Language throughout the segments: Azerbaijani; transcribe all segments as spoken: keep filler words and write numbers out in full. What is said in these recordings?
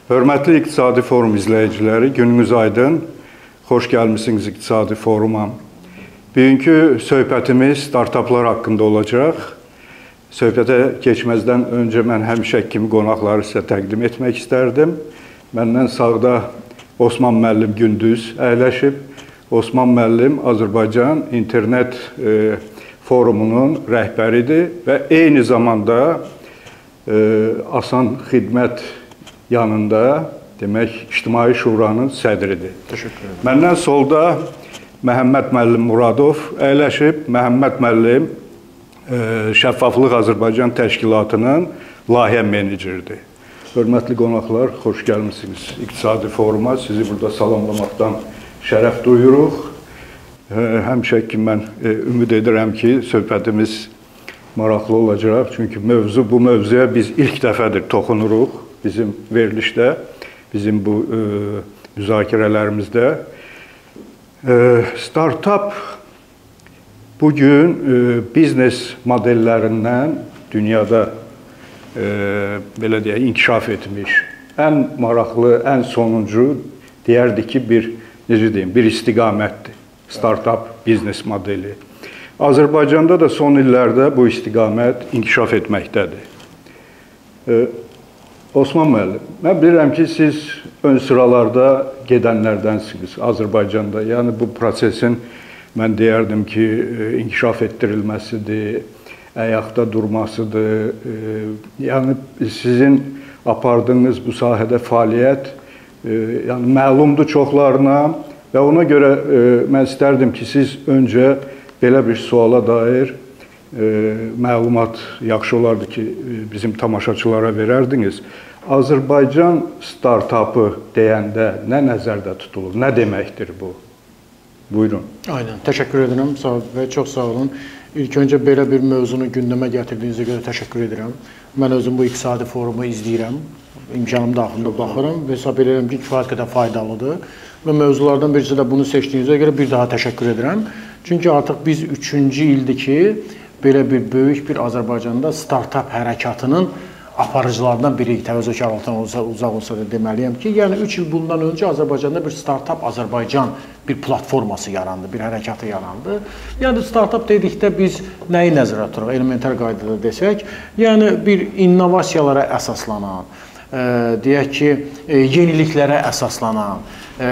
Hörmətli İqtisadi Forum izləyiciləri, gününüz aydın, xoş gəlmişsiniz İqtisadi Foruma. Bugünkü söhbətimiz startaplar haqqında olacaq. Söhbətə keçməzdən öncə mən həmişə kimi qonaqları sizə təqdim etmək istərdim. Məndən sağda Osman müəllim Gündüz əyləşib. Osman müəllim Azərbaycan İnternet e, Forumunun rəhbəridir və eyni zamanda e, Asan Xidmət yanında, demək, İctimai Şuranın sədridir. Təşəkkür ederim. Məndən solda Məhəmməd müəllim Muradov əyləşib. Məhəmməd müəllim e, Şəffaflıq Azərbaycan Təşkilatının layihə meneceridir. Hörmətli qonaqlar, xoş gəlmişsiniz İqtisadi Foruma. Sizi burada salamlamaqdan şərəf duyuruq. E, həmişə ki, mən e, ümid edirəm ki, söhbətimiz maraqlı olacaq. Çünki mövzu, bu mövzuya biz ilk dəfədir toxunuruq bizim verilişdə, bizim bu e, müzakirələrimizdə. E, startup bugün e, biznes modellərindən dünyada e, belə deyək, inkişaf etmiş, ən maraqlı, ən sonuncu deyərdik ki, bir, necə deyim, bir istiqamətdir. Startup biznes modeli. Azərbaycanda da son illərdə bu istiqamət inkişaf etməkdədir. E, Osman müəllim, mən bilirəm ki, siz ön sıralarda gedənlərdənsiniz Azərbaycanda. Yəni, bu prosesin, mən deyərdim ki, inkişaf etdirilməsidir, əyaqda durmasıdır. Yəni, sizin apardığınız bu sahədə fəaliyyət yəni, məlumdur çoxlarına və ona görə mən istərdim ki, siz öncə belə bir suala dair məlumat yaxşı olardı ki, bizim tamaşaçılara verərdiniz. Azərbaycan startapı deyəndə nə nəzərdə tutulur? Nə deməkdir bu? Buyurun. Aynen. Təşəkkür edirəm. Sağ və çox sağ olun. İlk öncə belə bir mövzunu gündəmə gətirdiyinizə görə təşəkkür edirəm. Mən özüm bu İqtisadi Forumu izləyirəm. İmkanım daxilində baxıram və hesab edirəm ki, kifayət qədər faydalıdır. Və mövzulardan birisi də bunu seçdiyinizə görə bir daha təşəkkür edirəm. Çünki artıq biz üçüncü ildir ki, belə bir böyük bir Azərbaycanda startup hərəkatının aparıcılardan biri, təvəzzökarlıqdan uzaq olsa da deməliyəm ki, yəni üç il bundan öncə Azərbaycanda bir Startup Azərbaycan bir platforması yarandı, bir hərəkatı yarandı. Yəni startup dedikdə biz nəyi nəzərə tuturuq, elementar qaydada desək, yəni bir innovasiyalara əsaslanan, e, deyək ki, e, yeniliklərə əsaslanan, e,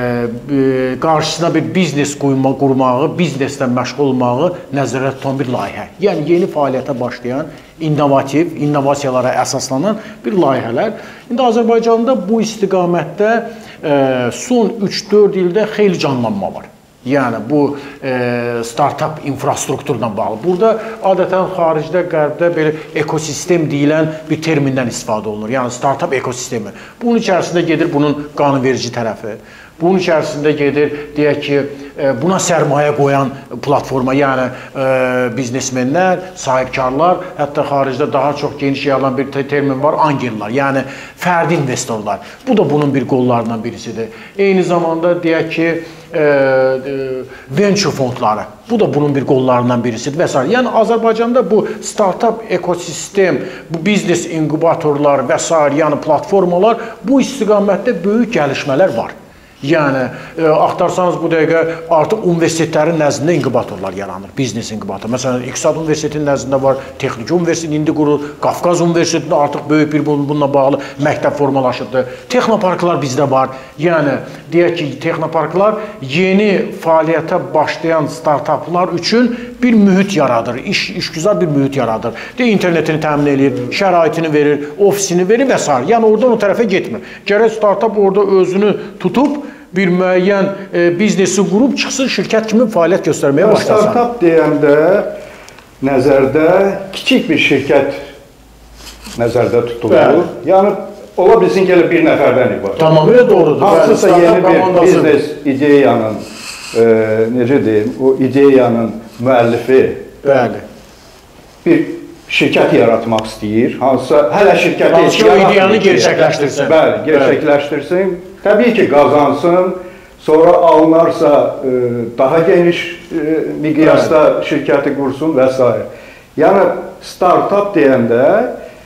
e, qarşısına bir biznes qurma, qurmağı, bizneslə məşğul olmağı nəzərə tutan bir layihə. Yəni yeni fəaliyyətə başlayan, innovativ, innovasiyalara əsaslanan bir layihələr. İndi Azərbaycanda bu istiqamətdə e, son üç dörd ildə xeyli canlanma var. Yəni bu e, startup infrastrukturla bağlı. Burada adətən xaricdə, qərbdə belə ekosistem deyilən bir termindən istifadə olunur. Yəni startup ekosistemi. Bunun içərisində gedir bunun qanunverici tərəfi. Bunun içərisində gedir, deyək ki, buna sərmayə qoyan platforma, yəni e, biznesmenlər, sahibkarlar, hətta xaricdə daha çox geniş yayılan bir termin var, angellər, yəni fərdi investorlar. Bu da bunun bir qollarından birisidir. Eyni zamanda deyək ki, e, e, venture fondları, bu da bunun bir qollarından birisidir və s. Yəni Azərbaycanda bu startup ekosistem, bu biznes inkubatorlar və s. yəni platformalar, bu istiqamətdə böyük gəlişmələr var. Yəni, e, axtarsanız bu dəqiqə artıq universitetlərin nəzdində inkubatorlar yaranır, biznes inkubator. Məsələn, İqtisad Universitetinin nəzdində var, Texniki Universitet indi qurulur, Qafqaz Universitetində artıq böyük bir bununla bağlı məktəb formalaşıbdır. Texnoparklar bizdə var. Yəni, deyək ki, texnoparklar yeni fəaliyyətə başlayan startuplar üçün bir mühit yaradır, iş, işgüzar bir mühit yaradır. Deyək, internetini təmin edir, şəraitini verir, ofisini verir və s. Yəni, oradan o tərəfə getmir. Gərək startup orada özünü tutub, bir müəyyən e, biznesi qurub çıxsın, şirkət kimi fəaliyyət göstərməyə başlasın. Startup deyəndə nəzərdə kiçik bir şirkət nəzərdə tutulur. Bəli. Yəni, ola bilsin ki, bir nəfərdən ibarət. Tamamilə doğrudur. Hansısa yeni bir biznes ideyanın, e, necə deyim, o ideyanın müəllifi Bəli. bir şirkət yaratmaq istəyir. Hansısa hələ şirkəti Hansısa o ideyanı gerçəkləşdirsin. Bəli, gerçəkləşdirsin. Təbii ki, qazansın, sonra alınarsa e, daha geniş e, miqyasda şirkəti qursun və s. Yəni, startup deyəndə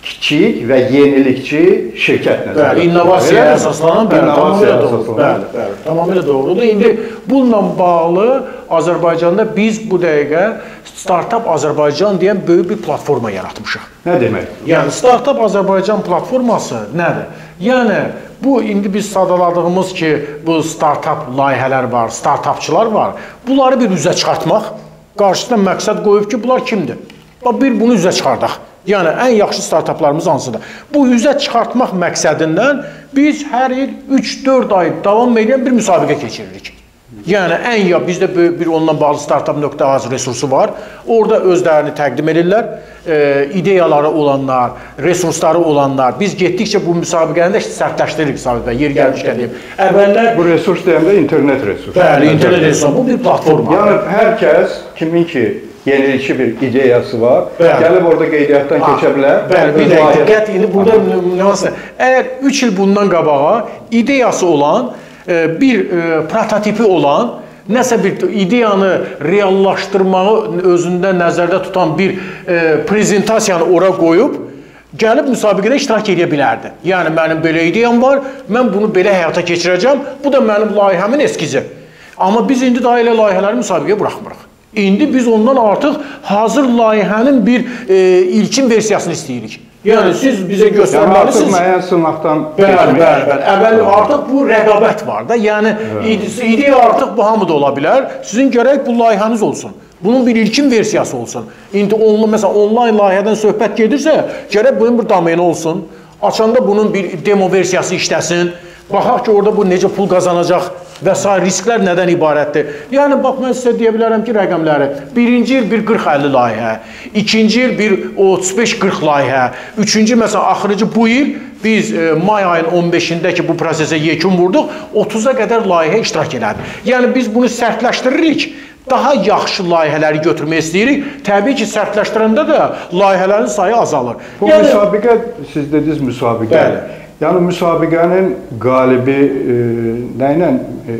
kiçik və yenilikçi şirkət nəzərdə. Bəli, innovasiyaya əsaslanan, bəli, tamamilə doğrudur. Bəli, bəli, tamamilə doğrudur. İndi bununla bağlı Azərbaycanda biz bu dəqiqə Startup Azərbaycan deyən böyük bir platforma yaratmışıq. Nə demək? Yəni Startup Azərbaycan platforması nədir? Yəni bu indi biz sadaladığımız ki, bu startup layihələr var, startupçılar var. Bunları bir üzə çıxartmaq, qarşısına məqsəd qoyub ki, bunlar kimdir? Bir bunu üzə çıxardaq. Yəni ən yaxşı startuplarımız hansıdır? Bu üzə çıxartmaq məqsədindən biz hər il üç dörd ay davam edən bir müsabiqə keçiririk. Yəni ən ya bizdə bir onunla bağlı startup nöqtə az resursu var. Orada özlərini təqdim edirlər. E, ideyaları olanlar, resursları olanlar. Biz getdikcə bu müsabiqəni də sərtləşdiririk Sabit bəy. Yer gəlmişkən deyim. Əvvəllər bu resurs deyəndə internet resursu. Bəli, internet resursu. Bu bir platforma. Yəni hər kəs kimin ki yenilikçi bir ideyası var, bəli, gəlib orada qeydiyyatdan ha, keçə bilər. Bəli, bir dəqiqə, diqqət, indi burada nüansı. Əgər üç il bundan qabağa ideyası olan, bir prototipi olan, nəsə bir ideyanı reallaşdırmağı özündə nəzərdə tutan bir prezentasiyanı ora qoyub, gəlib müsabiqədə iştirak edə bilərdi. Yəni, mənim belə ideyam var, mən bunu belə həyata keçirəcəm, bu da mənim layihəmin eskizi. Amma biz indi daha elə layihələri müsabiqəyə buraxmırıq. İndi biz ondan artıq hazır layihənin bir e, ilkin versiyasını istəyirik. Yəni siz bizə göstərməlisiniz. Yəni artıq müəyyən sınaqdan bəli, bəli, bəli. Əvvəl artıq bu rəqabət var da. Yəni evet, ideya artıq bu hamıda ola bilər. Sizin gərək bu layihəniz olsun. Bunun bir ilkin versiyası olsun. İndi onlu, məsələn, onlayn layihədən söhbət gedirsə, gərək bunun bir domeni olsun. Açanda bunun bir demo versiyası işləsin. Baxaq ki, orada bu necə pul qazanacaq və s. risklər nədən ibarətdir? Yəni, bax, mən sizə deyə bilərəm ki, rəqəmləri. Birinci il bir qırx əlli layihə, ikinci il bir otuz beş qırx layihə, üçüncü, məsələn, axırıcı bu il biz e, may ayın on beşində ki, bu prosesə yekun vurduq, otuza qədər layihə iştirak elədi. Yəni, biz bunu sərtləşdiririk. Daha yaxşı layihələri götürmək istəyirik. Təbii ki, sərtləşdirəndə də layihələrin sayı azalır. Bu yəni, müsabiqə, siz dediniz müsabiqə. Bəli. Yəni, müsabiqənin qalibi e, nə ilə e,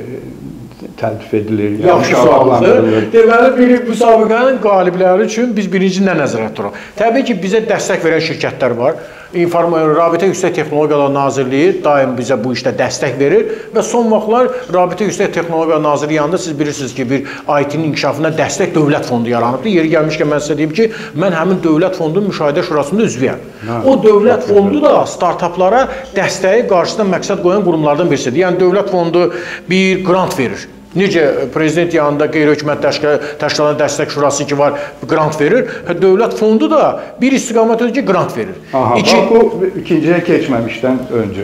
təltif edilir? Yaxşı sualdır. Deməli, bir müsabiqənin qalibləri üçün biz birinci nə nəzərə tuturuq? Təbii ki, bizə dəstək verən şirkətlər var. Rabitə Yüksək Texnologiyalar Nazirliyi daim bizə bu işdə dəstək verir və son vaxtlar Rabitə Yüksək Texnologiyalar Nazirliyi yanında siz bilirsiniz ki, bir I T-nin inkişafına dəstək dövlət fondu yaranıbdır. Yeri gəlmişkən mən sizə deyim ki, mən həmin dövlət fondunun müşahidə şurasında üzvüyəm. O dövlət fondu da startuplara dəstəyi qarşısında məqsəd qoyan qurumlardan birisidir. Yəni, dövlət fondu bir grant verir. Necə prezident yanında qeyri-hökumət təşkilatına dəstək şurası ki var, grant verir. Dövlət fondu da bir istiqamət öncə grant verir. Aha, İki... bu ikinciyə keçməmişdən öncə.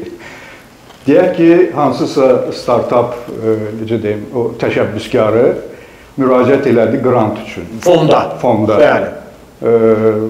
Deyək ki, hansısa startup, necə deyim, o təşəbbüskarı müraciət elədi grant üçün. Fonda. Fonda. Bəli.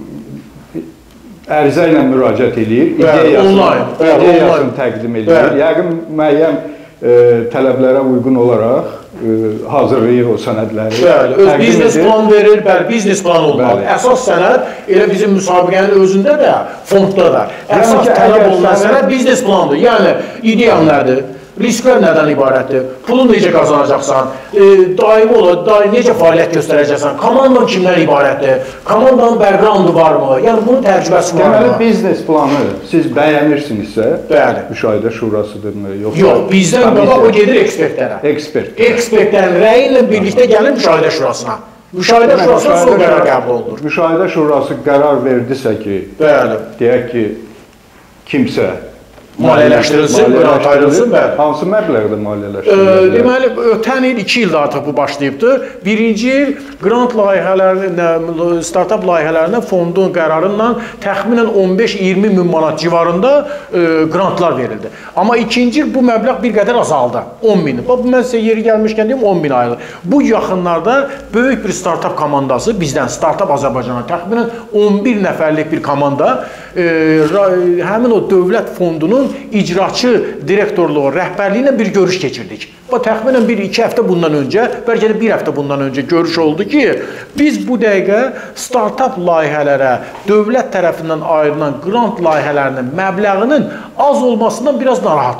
Ərizə ilə müraciət edir, ideyasını, ideyasını təqdim edir. Yəqin müəyyən E, tələblərə uyğun olaraq e, hazırlayır o sənədləri. Bəli, öz biznes plan verir, bəli, biznes plan olmalı. Əsas sənəd elə bizim müsabiqənin özündə də, fondda da. Əsas yəni, tələb olunan sənəd biznes plandır. Yəni, ideyan nədir? Risklər nədən ibarətdir? Pulu necə qazanacaqsan? E, daimi olar, daim necə fəaliyyət göstərəcəksən? Komandan kimdən ibarətdir? Komandanın backgroundu varmı? Yəni, bunun təcrübəsi varmı? Deməli, biznes planı siz bəyənirsinizsə, bəli, müşahidə şurasıdırmı? Yoxsa yox, bizdən qabaq o gedir ekspertlərə. Ekspert. Ekspertlərin rəyi ilə birlikdə gəlir müşahidə şurasına. Müşahidə şurasına son qərar qəbul olunur. Müşahidə şurası qərar verdisə ki, bəli, deyək ki, kimsə maliyyələşdirilsin, qrant ayrılsın, bəli. Hansı məbləğdə maliyyələşdirilsin? E, deməli, ötən il iki ildə artıq bu başlayıbdır. Birinci il qrant layihələrindən, startup layihələrindən fondun qərarından təxminən on beş iyirmi min manat civarında e, qrantlar verildi. Amma ikinci il bu məbləğ bir qədər azaldı, on min. Bax, mən sizə yeri gəlmişkən deyim, on min ayrılır. Bu yaxınlarda böyük bir startup komandası, bizdən Startup Azərbaycana təxminən on bir nəfərlik bir komanda, e, həmin o dövlət fondunun icraçı direktorluğu rəhbərliyinə bir görüş keçirdik. Və təxminən bir iki həftə bundan öncə, bəlkə də bir həftə bundan öncə görüş oldu ki, biz bu dəqiqə startup layihələrə dövlət tərəfindən ayrılan qrant layihələrinin məbləğinin az olmasından biraz narahatıq.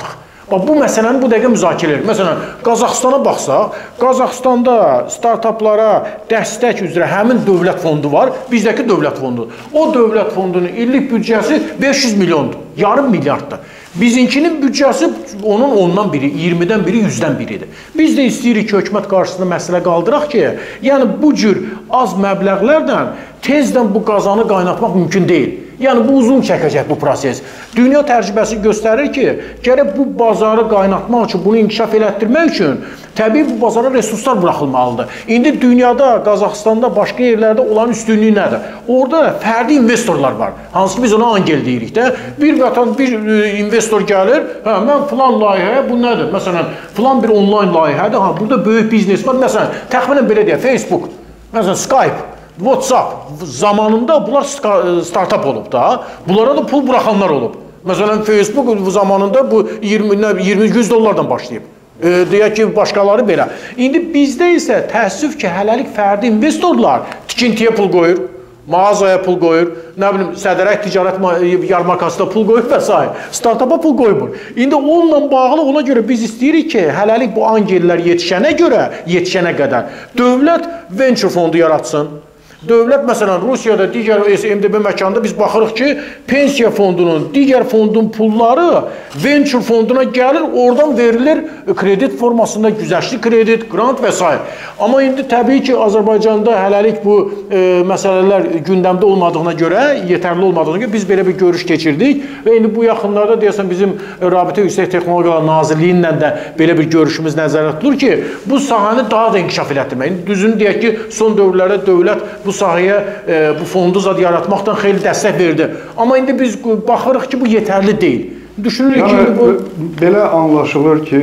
Bax, bu məsələni bu dəqiqə müzakirə edilir. Məsələn, Qazaxstana baxsaq, Qazaxstanda startaplara dəstək üzrə həmin dövlət fondu var, bizdəki dövlət fondu. O dövlət fondunun illik büdcəsi beş yüz milyondur, yarım milyarddır. Bizinkinin büdcəsi onun ondan biri, iyirmidən biri, yüzdən biridir. Biz də istəyirik ki, hökumət qarşısında məsələ qaldıraq ki, yəni bu cür az məbləğlərlə tezdən bu qazanı qaynatmaq mümkün deyil. Yəni, bu uzun çəkəcək bu proses. Dünya təcrübəsi göstərir ki, gərək bu bazarı qaynatmaq üçün, bunu inkişaf elətdirmək üçün təbii bu bazara resurslar buraxılmalıdır. İndi dünyada, Qazaxstanda, başqa yerlərdə olan üstünlüyü nədir? Orada fərdi investorlar var. Hansı ki, biz ona angel deyirik də. Bir vətən, bir investor gəlir, hə, mən filan layihəyə, bu nədir? Məsələn, filan bir onlayn layihədir, ha, burada böyük biznes var. Məsələn, təxminən belə deyək, Facebook, məsələn, Skype, WhatsApp zamanında bunlar startup olub da, bunlara da pul buraxanlar olub. Məsələn, Facebook zamanında bu iyirmi yüz dollardan başlayıb. E, deyək ki, başqaları belə. İndi bizdə isə təəssüf ki, hələlik fərdi investorlar tikintiyə pul qoyur, mağazaya pul qoyur, nə bilim, sədərək ticarət yarmarkasında pul qoyur və s. Startupa pul qoymur. İndi onunla bağlı ona görə biz istəyirik ki, hələlik bu angellər yetişənə görə, yetişənə qədər dövlət venture fondu yaratsın. Dövlət, məsələn, Rusiyada digər M D B məkanında biz baxırıq ki, pensiya fondunun, digər fondun pulları venture fonduna gəlir, oradan verilir kredit formasında, güzəştli kredit, grant və s. Amma indi təbii ki, Azərbaycanda hələlik bu e, məsələlər gündəmdə olmadığına görə, yetərli olmadığına görə biz belə bir görüş keçirdik və indi bu yaxınlarda deyəsən bizim Rabitə Yüksək Texnologiyalar Nazirliyindən də belə bir görüşümüz nəzərdə tutulur ki, bu sahəni daha da inkişaf elətdirmək. İndi düzünü deyək ki, son dövrlərdə dövlət bu sahəyə, e, bu fondu zad yaratmaqdan xeyli dəstək verdi. Amma indi biz baxırıq ki, bu yetərli deyil. Düşünürük yəni, ki, bu... Belə anlaşılır ki,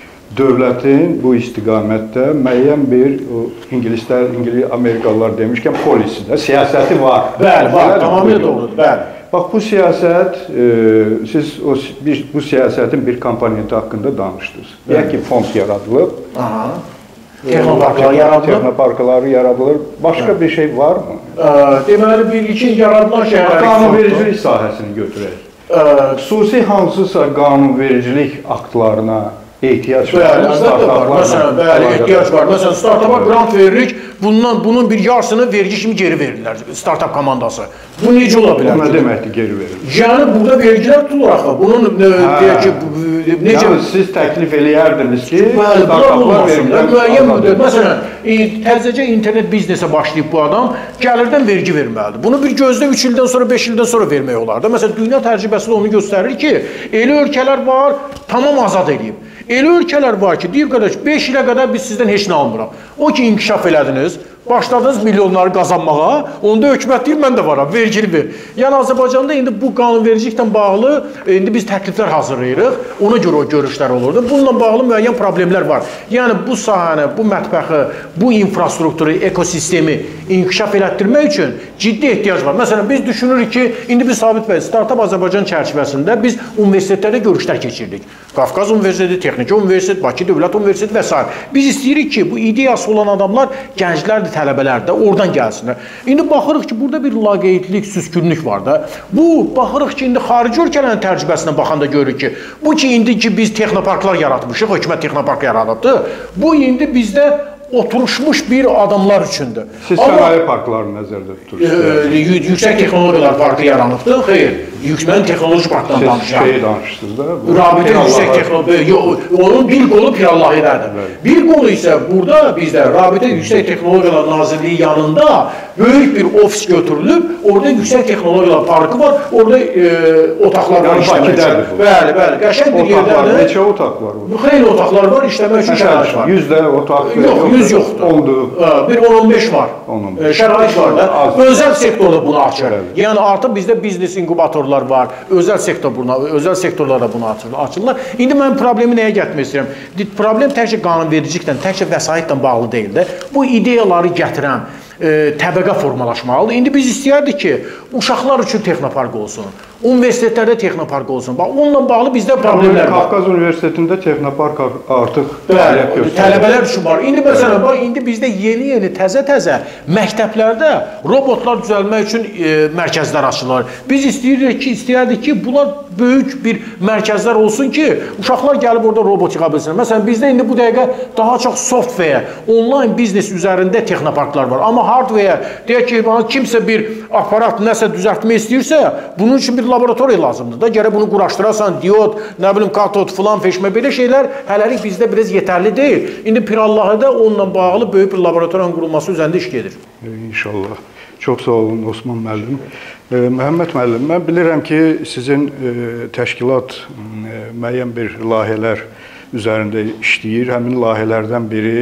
dövlətin bu istiqamətdə müəyyən bir, o, ingilislər, İngiliz, Amerikalılar demişkən, polisidə, siyasəti var. Bəli, var, tamamilə doğrudur, bəli. Bax, bu siyasət, e, siz o, bir, bu siyasətin bir komponenti haqqında danışdınız. Deyək ki, fond yaradılıb. Aha. Texnoparklar yaradılır. Texnoparkları yaradılır. Başqa bir şey var mı? Deməli, bir iki yaradılan şəhərlər... Qanunvericilik sahəsini götürək. Xüsusi hansısa qanunvericilik aktlarına ehtiyac var. Bəli, məsələn, bəli, ehtiyac var. Məsələn, startapa grant veririk, bundan, bunun bir yarısını vergi kimi geri verirlər startap komandası. Bu necə ola bilər? Bu nə deməkdir geri verilir? Yəni, burada vergilər tutulur axı. Bunun, deyək ki, necə... Yəni, siz təklif eləyərdiniz ki, bəli, startaplar verirlər. Müəyyən müddət. Məsələn, təzəcə internet biznesə başlayıb bu adam, gəlirdən vergi verməlidir. Bunu bir gözdə üç ildən sonra, beş ildən sonra vermək olar da. Məsələn, dünya təcrübəsi də onu göstərir ki, elə ölkələr var, tamam azad edib. Elə ölkələr var ki, deyib qardaş, beş ilə qədər biz sizdən heç nə almırıq. O ki, inkişaf elədiniz, başladınız milyonları qazanmağa, onda hökumət deyir, mən də varam, vergili ver. Yəni, Azərbaycanda indi bu qanunvericiliklə bağlı, indi biz təkliflər hazırlayırıq, ona görə o görüşlər olurdu. Bununla bağlı müəyyən problemlər var. Yəni, bu sahəni, bu mətbəxi, bu infrastrukturu, ekosistemi inkişaf elətdirmək üçün ciddi ehtiyac var. Məsələn, biz düşünürük ki, indi biz Sabit bəy, Startup Azərbaycan çərçivəsində biz universitetlərdə görüşlər keçirdik. Qafqaz Universiteti, Texniki Universitet, Bakı Dövlət Universiteti və s. Biz istəyirik ki, bu ideyası olan adamlar gənclərdir, tələbələr də oradan gəlsinlər. İndi baxırıq ki, burada bir laqeydlik, süskünlük var da. Bu, baxırıq ki, indi xarici ölkələrin təcrübəsinə baxanda görürük ki, bu ki, indi ki, biz texnoparklar yaratmışıq, hökumət texnopark yaradıbdır. Bu, indi bizdə oturuşmuş bir adamlar üçündür. Siz sənaye parklarını nəzərdə tutursunuz? Yüksək Texnologiyalar Parkı yaranıbdır. Xeyr, mən Texnoloji Parkdan danışıram. Siz şeyi danışırsınız da? Rabitə Yüksək Texnologiya, onun bir qolu Pirallahidədir. Bir qolu isə burada bizdə Rabitə Yüksək Texnologiyalar Nazirliyi yanında böyük bir ofis götürülüb, orada Yüksək Texnologiyalar Parkı var, orada otaqlar var işləmək üçün. Bəli, bəli, qəşəng bir yerdədir. Neçə otaqlar var? Xeyli otaqlar var, işləmək üçün şərait var. yüzdə otaq yox, yüz yoxdur. Bir on on beş var. Şərait var da. Özəl sektorda bunu açır. Yəni artıq bizdə biznes inkubatorlar var. Özəl sektor buna, özəl sektorlar da bunu açırlar. İndi mən problemi nəyə gətirmək istəyirəm? Problem təkcə qanunvericiliklə, təkcə vəsaitlə bağlı deyil də. Bu ideyaları gətirən təbəqə formalaşmalıdır. İndi biz istəyərdik ki, uşaqlar üçün texnopark olsun, universitetlərdə texnopark olsun. Bax, onunla bağlı bizdə problemlər var. Qafqaz Universitetində texnopark artıq fəaliyyət göstərir. Tələbələr üçün var. İndi məsələn, bax, indi bizdə yeni-yeni, təzə-təzə məktəblərdə robotlar düzəlmək üçün e, mərkəzlər açılır. Biz istəyirdik ki, istəyərdik ki, bunlar böyük bir mərkəzlər olsun ki, uşaqlar gəlib orada robot yığa bilsin. Məsələn, bizdə indi bu dəqiqə daha çox software, online biznes üzərində texnoparklar var. Amma hardware, deyək ki, kimsə bir aparat nəsə düzəltmək istəyirsə, bunun üçün bir laboratoriya lazımdır da. Gərək bunu quraşdırasan, diod, nə bilim, katod, filan, feşmə, belə şeylər hələlik bizdə biraz yetərli deyil. İndi Pirallahıda onunla bağlı böyük bir laboratoriyanın qurulması üzərində iş gedir. İnşallah. Çox sağ olun Osman müəllim. E, Məhəmməd müəllim, mən bilirəm ki, sizin e, təşkilat e, müəyyən bir layihələr üzərində işləyir. Həmin layihələrdən biri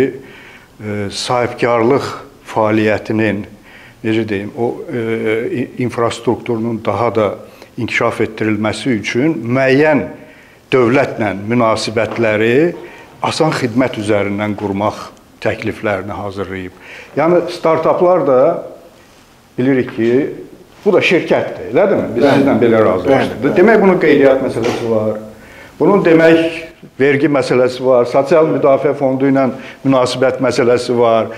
e, sahibkarlıq fəaliyyətinin, necə deyim, o e, infrastrukturunun daha da inkişaf etdirilməsi üçün müəyyən dövlətlə münasibətləri asan xidmət üzərindən qurmaq təkliflərini hazırlayıb. Yəni, startaplar da bilirik ki, bu da şirkətdir, elədir mi? Biz sizdən belə razılaşdıq. Demək, bunun qeydiyyat məsələsi var, bunun demək, vergi məsələsi var, sosial müdafiə fondu ilə münasibət məsələsi var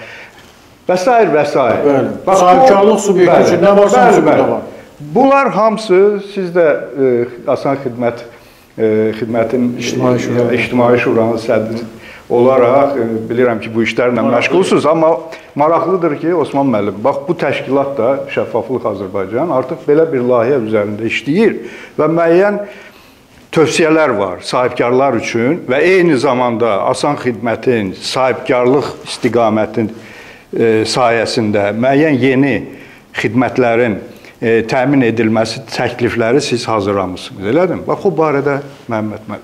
və s. və s. Sahibkarlıq subyekti üçün nə varsa burada var. Bunlar hamısı sizdə e, asan xidmət e, xidmətin İctimai Şura, İctimai Şuranın sədri olaraq e, bilirəm ki, bu işlərlə məşğulsunuz, amma maraqlıdır ki, Osman müəllim, bax bu təşkilat da Şəffaflıq Azərbaycan artıq belə bir layihə üzərində işləyir və müəyyən tövsiyələr var sahibkarlar üçün və eyni zamanda asan xidmətin, sahibkarlıq istiqamətin e, sayəsində müəyyən yeni xidmətlərin e, təmin edilməsi təklifləri siz hazırlamışsınız, elədir mi? Bax, o barədə Məhəmməd müəllim.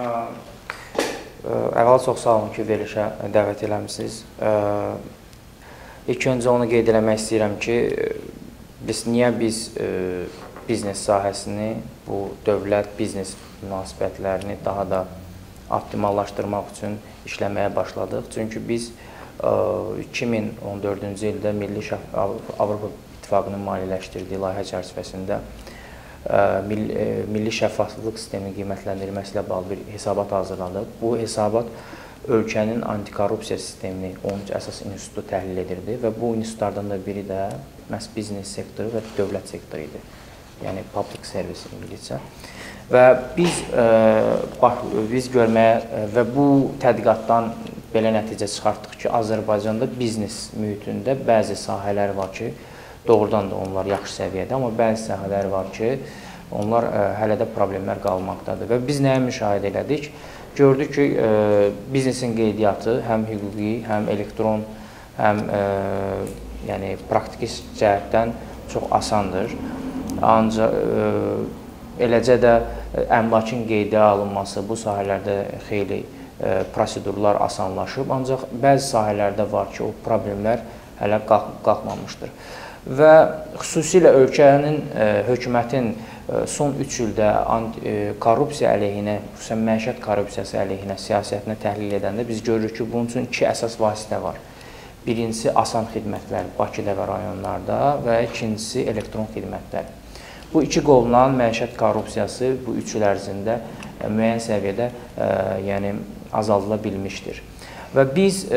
Əvvəla çox sağ olun ki, verilişə dəvət eləmişsiniz. İlk öncə onu qeyd eləmək istəyirəm ki, biz niyə biz biznes sahəsini, bu dövlət biznes münasibətlərini daha da optimallaşdırmaq üçün işləməyə başladıq. Çünki biz iki min on dördüncü ildə Milli Avropa İttifaqının maliyyələşdirdiyi layihə çərçivəsində Milli Şəffaflıq sisteminin qiymətləndirilməsi ilə bağlı bir hesabat hazırladıq. Bu hesabat ölkənin antikorrupsiya sistemini on üç əsas institutu təhlil edirdi və bu institutlardan da biri də məhz biznes sektoru və dövlət sektoru idi. Yəni public service ingiliscə. Və biz bax biz görməyə və bu tədqiqatdan belə nəticə çıxartdıq ki, Azərbaycanda biznes mühitində bəzi sahələr var ki, doğrudan da onlar yaxşı səviyyədə, amma bəzi sahələr var ki, onlar ə, hələ də problemlər qalmaqdadır. Və biz nəyə müşahidə elədik? Gördük ki, ə, biznesin qeydiyyatı həm hüquqi, həm elektron, həm ə, yəni, praktiki cəhətdən çox asandır. Ancaq ə, eləcə də əmlakın qeydiyə alınması bu sahələrdə xeyli ə, prosedurlar asanlaşıb, ancaq bəzi sahələrdə var ki, o problemlər hələ qalx qalxmamışdır. Və xüsusilə ölkənin, e, hökumətin e, son üç ildə e, korrupsiya əleyhinə, xüsusən məişət korrupsiyası əleyhinə siyasətini təhlil edəndə biz görürük ki, bunun üçün iki əsas vasitə var. Birincisi asan xidmətlər Bakıda və rayonlarda və ikincisi elektron xidmətlər. Bu iki qolla məişət korrupsiyası bu üç il ərzində e, müəyyən səviyyədə e, yəni, azaldıla bilmişdir. Və biz e,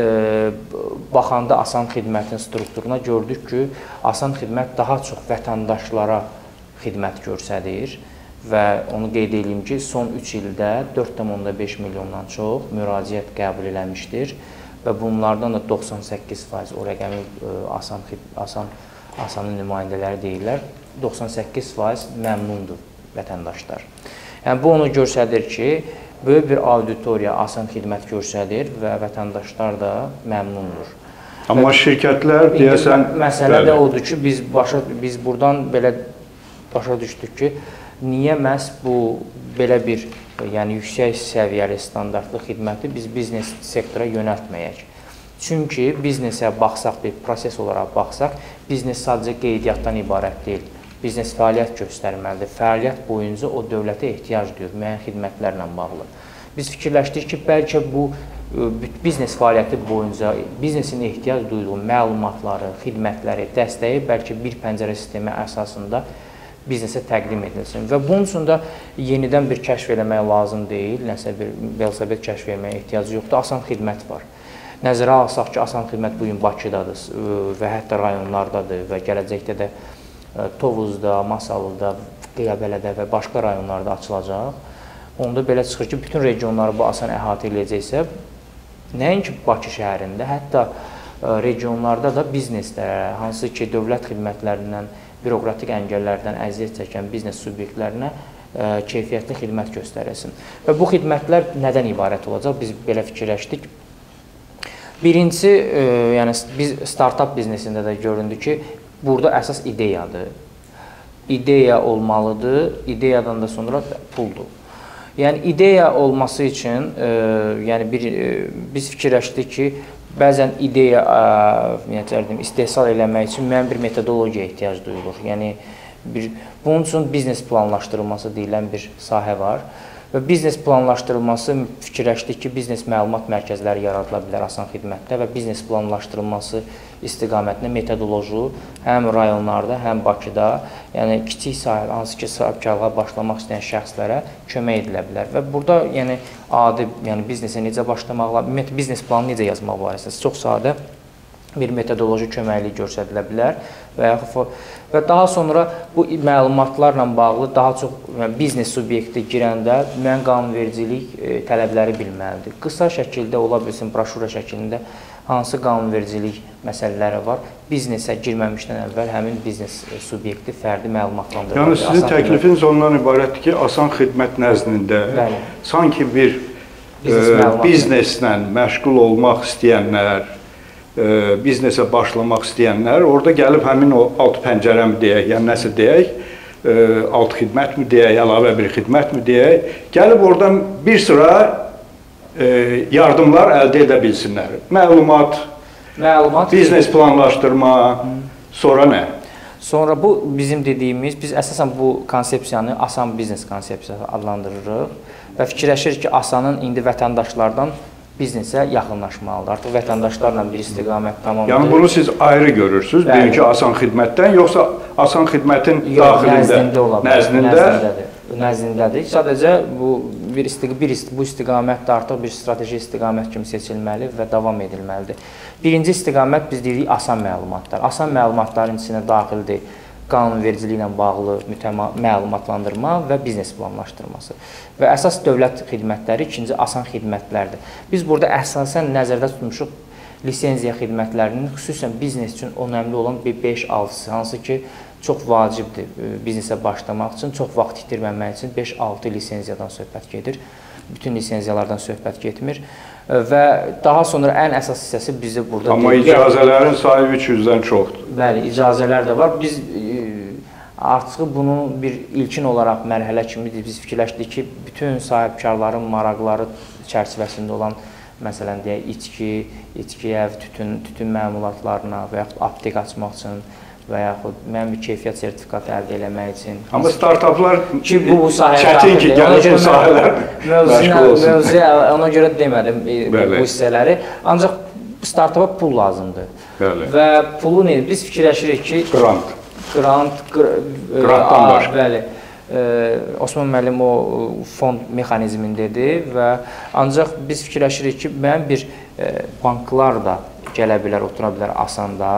baxanda asan xidmətin strukturuna gördük ki, asan xidmət daha çox vətəndaşlara xidmət göstərir və onu qeyd edeyim ki, son üç ildə dörd nöqtə beş milyondan çox müraciət qəbul eləmişdir və bunlardan da doxsan səkkiz faiz o rəqəmi e, asan, asan, asanın nümayəndələri deyirlər, doxsan səkkiz faiz məmnundur vətəndaşlar. Yəni, bu onu göstərir ki, böyük bir auditoriya asan xidmət göstərir və vətəndaşlar da məmnundur. Amma və şirkətlər deyəsən... Məsələ də odur ki, biz, başa, biz buradan belə başa düşdük ki, niyə məhz bu belə bir yəni, yüksək səviyyəli standartlı xidməti biz biznes sektora yönəltməyək. Çünki biznesə baxsaq, bir proses olaraq baxsaq, biznes sadəcə qeydiyyatdan ibarət deyil. Biznes fəaliyyət göstərməlidir. Fəaliyyət boyunca o dövlətə ehtiyac duyur, müəyyən xidmətlərlə bağlı. Biz fikirləşdik ki, bəlkə bu biznes fəaliyyəti boyunca biznesin ehtiyac duyduğu məlumatları, xidmətləri, dəstəyi bəlkə bir pəncərə sistemi əsasında biznesə təqdim edilsin. Və bunun üçün də yenidən bir kəşf eləmək lazım deyil, nəsə bir velosiped kəşf etməyə ehtiyac yoxdur, asan xidmət var. Nəzərə alsaq ki, asan xidmət bugün Bakıdadır və hətta rayonlardadır və gələcəkdə də Tovuzda, Masallıda, Qiyabələdə və başqa rayonlarda açılacaq. Onda belə çıxır ki, bütün regionları bu asan əhatə edəcəksə, nəinki Bakı şəhərində, hətta regionlarda da bizneslərə, hansı ki, dövlət xidmətlərindən, bürokratik əngəllərdən əziyyət çəkən biznes subyektlərinə keyfiyyətli xidmət göstərilsin. Və bu xidmətlər nədən ibarət olacaq? Biz belə fikirləşdik. Birincisi, yəni biz startup biznesində də göründü ki, burada əsas ideyadır. İdeya olmalıdır, ideyadan da sonra puldur. Yəni ideya olması üçün, yəni bir biz fikirləşdik ki, bəzən ideya deyim, istehsal eləmək üçün müəyyən bir metodologiyaya ehtiyac duyulur. Yəni bir bunun üçün biznes planlaşdırılması deyilən bir sahə var. Və biznes planlaşdırılması fikirləşdik ki, biznes məlumat mərkəzləri yaradıla bilər asan xidmətdə və biznes planlaşdırılması istiqamətində metodoloji həm rayonlarda, həm Bakıda, yəni kiçik sahə, hansı ki, sahibkarlığa başlamaq istəyən şəxslərə kömək edilə bilər. Və burada yəni adi, yəni biznesə necə başlamaq, biznes planı necə yazmaq barəsində çox sadə bir metodoloji köməklik göstərilə bilər və yaxud və daha sonra bu məlumatlarla bağlı daha çox yəni, biznes subyekti girəndə müəyyən qanunvericilik e, tələbləri bilməlidir. Qısa şəkildə ola bilsin, broşura şəklində hansı qanunvericilik məsələləri var, biznesə girməmişdən əvvəl həmin biznes subyekti fərdi məlumatlandırır. Yəni sizin təklifiniz ondan ibarətdir ki, asan xidmət nəzdində bəli, sanki bir biznes e, bizneslə məşğul olmaq istəyənlər, biznesə başlamaq istəyənlər orada gəlib həmin o alt pəncərəmi deyək, yəni nəsə deyək, alt xidmətmi deyək, əlavə bir xidmətmi deyək, gəlib oradan bir sıra yardımlar əldə edə bilsinlər. Məlumat, Məlumat biznes planlaşdırma, sonra nə? Sonra bu bizim dediyimiz, biz əsasən bu konsepsiyanı asan biznes konsepsiyası adlandırırıq və fikirləşirik ki, asanın indi vətəndaşlardan biznesə yaxınlaşmalıdır. Artıq vətəndaşlarla bir istiqamət tamamdır. Yəni bunu siz ayrı görürsünüz, bugünkü asan xidmətdən, yoxsa asan xidmətin daxilində, nəzdində? Nəzdindədir. Sadəcə bu bir istiq bir ist bu istiqamət də artıq bir strateji istiqamət kimi seçilməli və davam edilməlidir. Birinci istiqamət biz deyirik asan məlumatlar. Asan məlumatların içinə daxildir qanunvericiliklə bağlı məlumatlandırma və biznes planlaşdırması. Və əsas dövlət xidmətləri ikinci asan xidmətlərdir. Biz burada əsasən nəzərdə tutmuşuq lisenziya xidmətlərinin xüsusən biznes üçün önəmli olan bir beş altısı, hansı ki, çox vacibdir biznesə başlamaq üçün, çox vaxt itirməmək üçün beş altı lisenziyadan söhbət gedir. Bütün lisenziyalardan söhbət getmir və daha sonra ən əsas hissəsi bizi burada... Amma icazələrin sayı üç yüzdən çoxdur. Bəli, icazələr də var. Biz artıq bunu bir ilkin olaraq mərhələ kimi biz fikirləşdik ki, bütün sahibkarların maraqları çərçivəsində olan məsələn deyək, içki, içki ev, tütün, tütün məmulatlarına və yaxud aptek açmaq üçün və yaxud müəyyən bir keyfiyyət sertifikatı əldə eləmək üçün. Amma startuplar ki, bu, bu çətin ki, gəlib bu sahələr məşğul olsun. Mövzuya ona görə demədim bu hissələri. Ancaq startupa pul lazımdır. Bəli. Və pulu nə? Biz fikirləşirik ki... Grant. Grant. Grantdan başqa. Bəli. Osman müəllim o fond mexanizmindədir və ancaq biz fikirləşirik ki, müəyyən bir banklar da gələ bilər, otura bilər asanda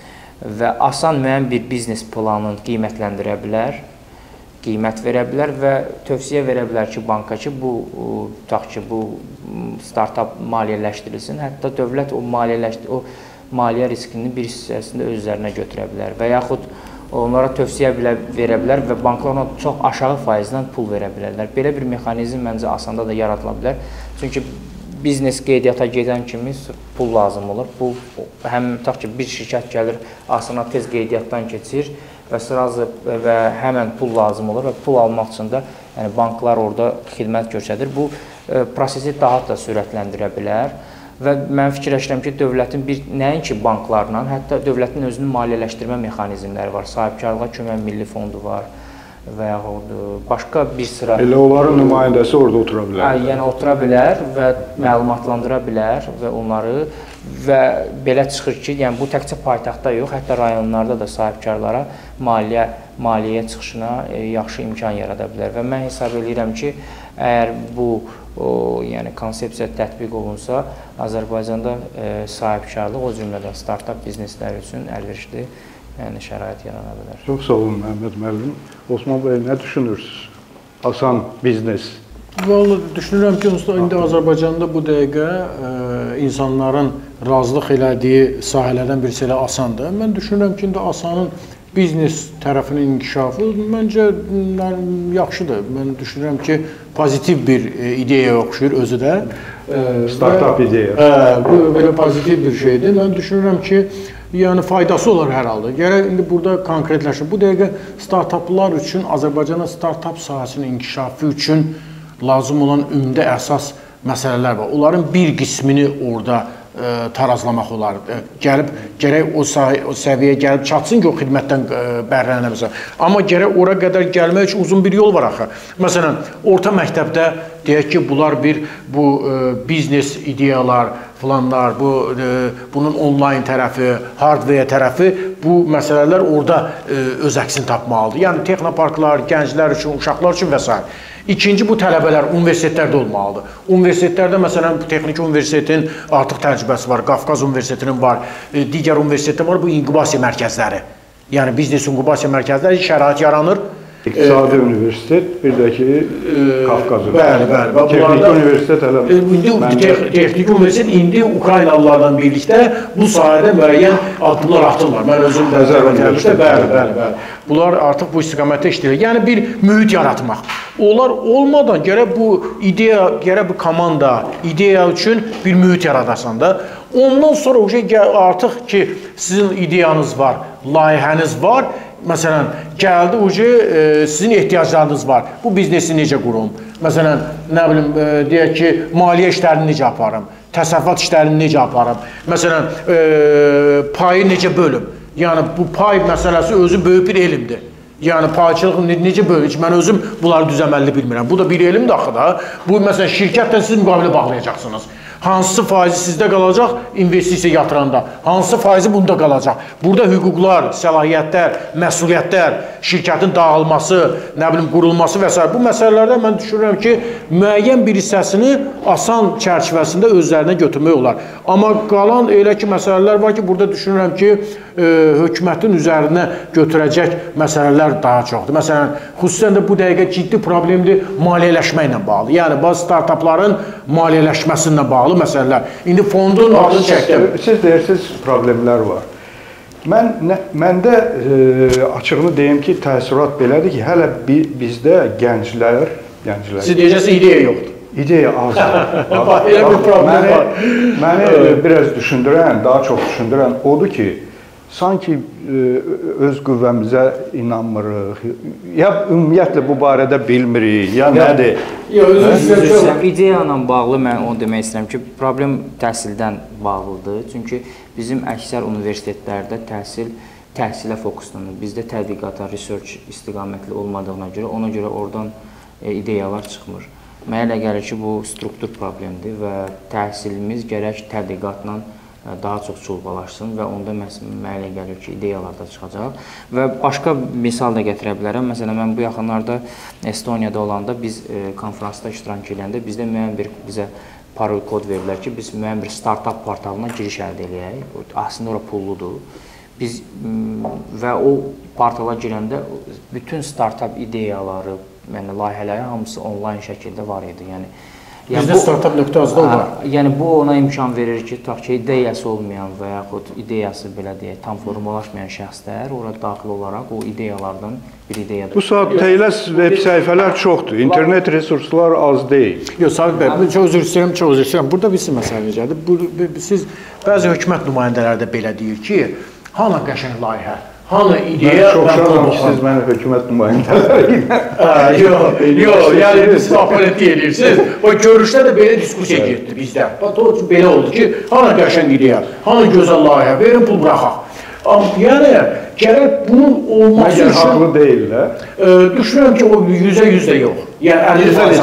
və asan müəyyən bir biznes planını qiymətləndirə bilər, qiymət verə bilər və tövsiyə verə bilər ki, banka ki, bu tutaq ki, bu startup maliyyələşdirilsin, hətta dövlət o maliyyələşdir, o maliyyə riskinin bir hissəsini öz üzərinə götürə bilər və yaxud onlara tövsiyə verə bilər və banklar ona çox aşağı faizlə pul verə bilərlər. Belə bir mexanizm məncə asanda da yaradıla bilər. Çünki biznes qeydiyyata gedən kimi pul lazım olur. Pul, həm tutaq ki, bir şirkət gəlir, asana tez qeydiyyatdan keçir və sırazı və həmən pul lazım olur və pul almaq üçün də yəni, banklar orada xidmət göstərir. Bu e, prosesi daha da sürətləndirə bilər. Və mən fikirləşirəm ki, dövlətin bir nəinki banklarla, hətta dövlətin özünün maliyyələşdirmə mexanizmləri var. Sahibkarlığa kömək milli fondu var və yaxud başqa bir sıra... Elə onların nümayəndəsi orada otura bilər. Yəni otura bilər və məlumatlandıra bilər və onları və belə çıxır ki, yəni bu təkcə paytaxtda yox, hətta rayonlarda da sahibkarlara maliyyə maliyyə çıxışına yaxşı imkan yarada bilər və mən hesab edirəm ki, əgər bu o, yəni konsepsiya tətbiq olunsa, Azərbaycanda e, sahibkarlıq, o cümlədən startap biznesləri üçün əlverişli yəni, şərait yarana bilər. Çox sağ olun Məhəmməd müəllim. Osman bəy, nə düşünürsünüz? Asan biznes. Vallahi düşünürəm ki, indi Azərbaycanda bu dəqiqə e, insanların razılıq elədiyi sahələrdən birisi elə asandır. Mən düşünürəm ki, indi asanın biznes tərəfinin inkişafı məncə yaxşıdır. Mən düşünürəm ki, pozitiv bir e, ideyaya oxşuyur özü də. E, Startup ideya. E, bu belə pozitiv bir şeydir. Mən düşünürəm ki, yəni faydası olar hər halda. Gərək indi burada konkretləşir. Bu dəqiqə startaplar üçün, Azərbaycana startap sahəsinin inkişafı üçün lazım olan ümdə əsas məsələlər var. Onların bir qismini orada e, tarazlamaq olar. E, gəlib, gərək o, o səviyyəyə gəlib çatsın ki, o xidmətdən e, bəhrələnə. Amma gərək ora qədər gəlmək üçün uzun bir yol var axı. Məsələn, orta məktəbdə deyək ki, bunlar bir bu e, biznes ideyalar, falanlar, bu e, bunun onlayn tərəfi, hardware tərəfi, bu məsələlər orada e, öz əksini tapmalıdır. Yəni texnoparklar, gənclər üçün, uşaqlar üçün və s. İkinci, bu tələbələr universitetlərdə olmalıdır. Universitetlərdə, məsələn, bu Texniki Universitetin artıq təcrübəsi var, Qafqaz Universitetinin var, e, digər universitetlər var, bu inkubasiya mərkəzləri. Yəni biznes inkubasiya mərkəzləri şərait yaranır. İqtisadi e, Universitet, bir də ki, e, Qafqaz Bəli, bəli. Texniki Universitet hələ... E, indi məncə... Texniki Universitet indi Ukraynalılarla birlikdə bu sahədə müəyyən addımlar atırlar. Mən özüm nəzərləmişdə, bəli, bəli, bəli. Bunlar artıq bu istiqamətdə işləyir. Yəni bir mühit yaratmaq. Onlar olmadan gərək bu ideya, gərək bu komanda, ideya üçün bir mühit yaradasan da. Ondan sonra o şey artıq ki, sizin ideyanız var, layihəniz var. Məsələn, gəldi o şey, e, sizin ehtiyaclarınız var. Bu biznesi necə qurum? Məsələn, nə bilim, e, deyək ki, maliyyə işlərini necə aparım? Təsərrüfat işlərini necə aparım? Məsələn, e, payı necə bölüm? Yəni, bu pay məsələsi özü böyük bir elmdir. Yəni, payçılıq necə böyük? Mən özüm bunları düzəməlli bilmirəm. Bu da bir elmdir axı da. Bu, məsələn, şirkətlə siz müqavilə bağlayacaqsınız. Hansı faizi sizdə qalacaq investisiya yatıranda? Hansı faizi bunda qalacaq? Burada hüquqlar, səlahiyyətlər, məsuliyyətlər, şirkətin dağılması, nə bilim, qurulması və s. Bu məsələlərdə mən düşünürəm ki, müəyyən bir hissəsini asan çərçivəsində özlərinə götürmək olar. Amma qalan elə ki, məsələlər var ki, burada düşünürəm ki, e, hökumətin üzərinə götürəcək məsələlər daha çoxdur. Məsələn, xüsusən də bu dəqiqə ciddi problemdir maliyyələşmə ilə bağlı. Yəni, bazı startapların maliyyələşməsi ilə bağlı məsələlər. İndi fondun adını çəkdim. Siz deyirsiniz, problemlər var. Mən, nə, məndə e, açığını deyim ki, təəssürat belədir ki, hələ bi, bizdə gənclər, gənclər... Siz deyəcəksiniz, ideya yoxdur. İdeya azdır. Elə bir problem var. Məni e, biraz düşündürən, daha çox düşündürən odur ki, sanki e, öz qüvvəmizə inanmırıq, ya ümumiyyətlə bu barədə bilmirik, ya nədir? İdeya ilə bağlı mən onu demək istəyirəm ki, problem təhsildən bağlıdır. Çünki bizim əksər universitetlərdə təhsil təhsilə fokuslanır. Bizdə tədqiqata, research istiqamətli olmadığına görə, ona görə oradan e, ideyalar çıxmır. Mənə elə gəlir ki, bu struktur problemdir və təhsilimiz gərək tədqiqatla daha çox çulbalaşsın və onda mənə elə gəlir ki, ideyalar da çıxacaq. Və başqa misal da gətirə bilərəm. Məsələn, mən bu yaxınlarda Estoniyada olanda biz e, konferansda iştirak edəndə bizdə müəyyən bir bizə parol kod verirlər ki, biz müəyyən bir startup portalına giriş əldə edək. Aslında ora pulludur. Biz və o portala girəndə bütün startup ideyaları, yəni layihələri hamısı onlayn şəkildə var idi. Yəni Bizdə startup nöqtə azda var. Yəni bu ona imkan verir ki, tutaq ki, ideyası olmayan və yaxud ideyası belə deyək, tam formalaşmayan şəxslər ora daxil olaraq o ideyalardan bir ideyadır. Bu saat təyləs veb səhifələr çoxdur. İnternet resurslar az deyil. Yox, Sabit bəy, çox üzr istəyirəm, çox üzr istəyirəm. Burada bir məsələ necədir? Siz bəzi hökumət nümayəndələri də belə deyir ki, hanı qəşəng layihə? Hanı ideya? Çox şadam ki, siz məni hökumət nümayəndələri ilə. Yox, yox, yəni siz oponent edirsiniz. O görüşdə də belə diskusiya getdi bizdə. Bax, belə oldu ki, hanı qəşəng ideya, hanı gözəl layihə, verin pul buraxaq. Yəni, gərək bunun olması üçün... Haqlı deyirlər. Düşünürəm ki, o yüzdə yüzdə yox. Yəni, əlli faiz.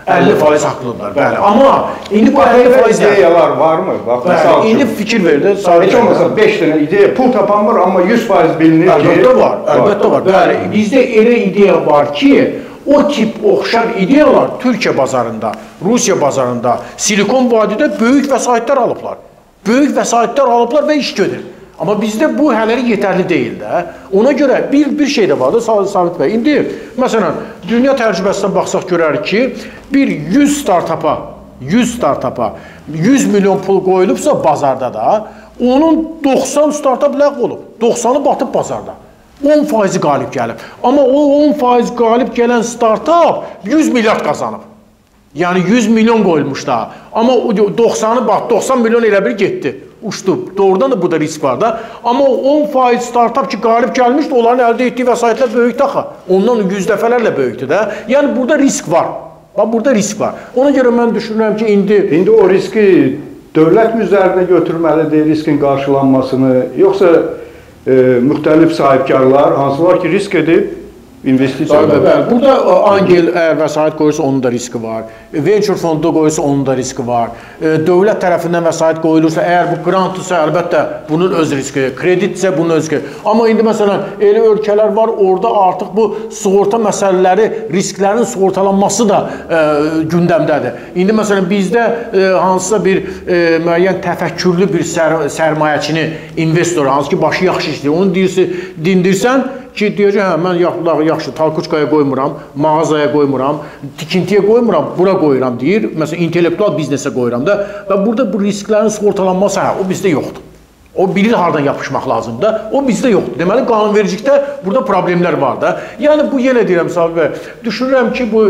əlli faiz haqlıdırlar. Bəli. Amma indi bu əlli faiz ideyalar varmı? Bax, bəli, indi fikir verdi. Heç olmasa beş dənə ideya pul tapanmır, amma yüz faiz bilinir ki, əlbəttə var, əlbəttə var. Bəli, bizdə elə ideya var ki, o tip oxşar ideyalar Türkiyə bazarında, Rusiya bazarında, Silikon vadidə böyük vəsaitlər alıblar. Böyük vəsaitlər alıblar və iş görür. Amma bizdə bu hələlik yetərli deyil də. Ona görə bir bir şey də var da Sabit bəy. İndi məsələn dünya təcrübəsindən baxsaq görərik ki, bir yüz startapa, yüz startapa yüz milyon pul qoyulubsa bazarda da, onun doxsan startap ləğv olub. doxsanı batıb bazarda. on faizi qalib gəlib. Amma o on faiz qalib gələn startap yüz milyard qazanıb. Yəni yüz milyon qoyulmuş da. Amma doxsanı bax, doxsan milyon elə bir getdi. Uçdu. Doğrudan da burada risk var da. Amma on faiz startap ki qalib gəlmişdi, onların əldə etdiyi vəsaitlər böyükdür axı. Ondan yüz dəfələrlə böyükdür də. Yəni burada risk var. Bax burada risk var. Ona görə mən düşünürəm ki, indi indi o riski dövlət üzərinə götürməlidir, riskin qarşılanmasını, yoxsa e, müxtəlif sahibkarlar, hansılar ki risk edib investisiya edir. Burada Angel əgər vəsait qoyursa onun da riski var. Venture fondu qoyursa onun da riski var. Dövlət tərəfindən vəsait qoyulursa, əgər bu grantdırsa, əlbəttə bunun öz riski, kreditsə bunun öz riski. Amma indi məsələn elə ölkələr var, orada artıq bu sığorta məsələləri, risklərin sığortalanması da e, gündəmdədir. İndi məsələn bizdə e, hansısa bir e, müəyyən təfəkkürlü bir sər sərmayəçini, investor, hansı ki başı yaxşı işləyir, onu deyirsə, dindirsən ki, deyəcək, hə, mən yaxşı, talkuçkaya qoymuram, mağazaya qoymuram, tikintiyə qoymuram, bura qoyuram deyir. Məsələn, intellektual biznesə qoyuram da. Və burada bu risklərin sığortalanması, hə, o bizdə yoxdur. O bilir hardan yapışmaq lazımdır. O bizdə yoxdur. Deməli, qanunvericilikdə burada problemlər var da. Yəni, bu yenə deyirəm, Sabit bəy, düşünürəm ki, bu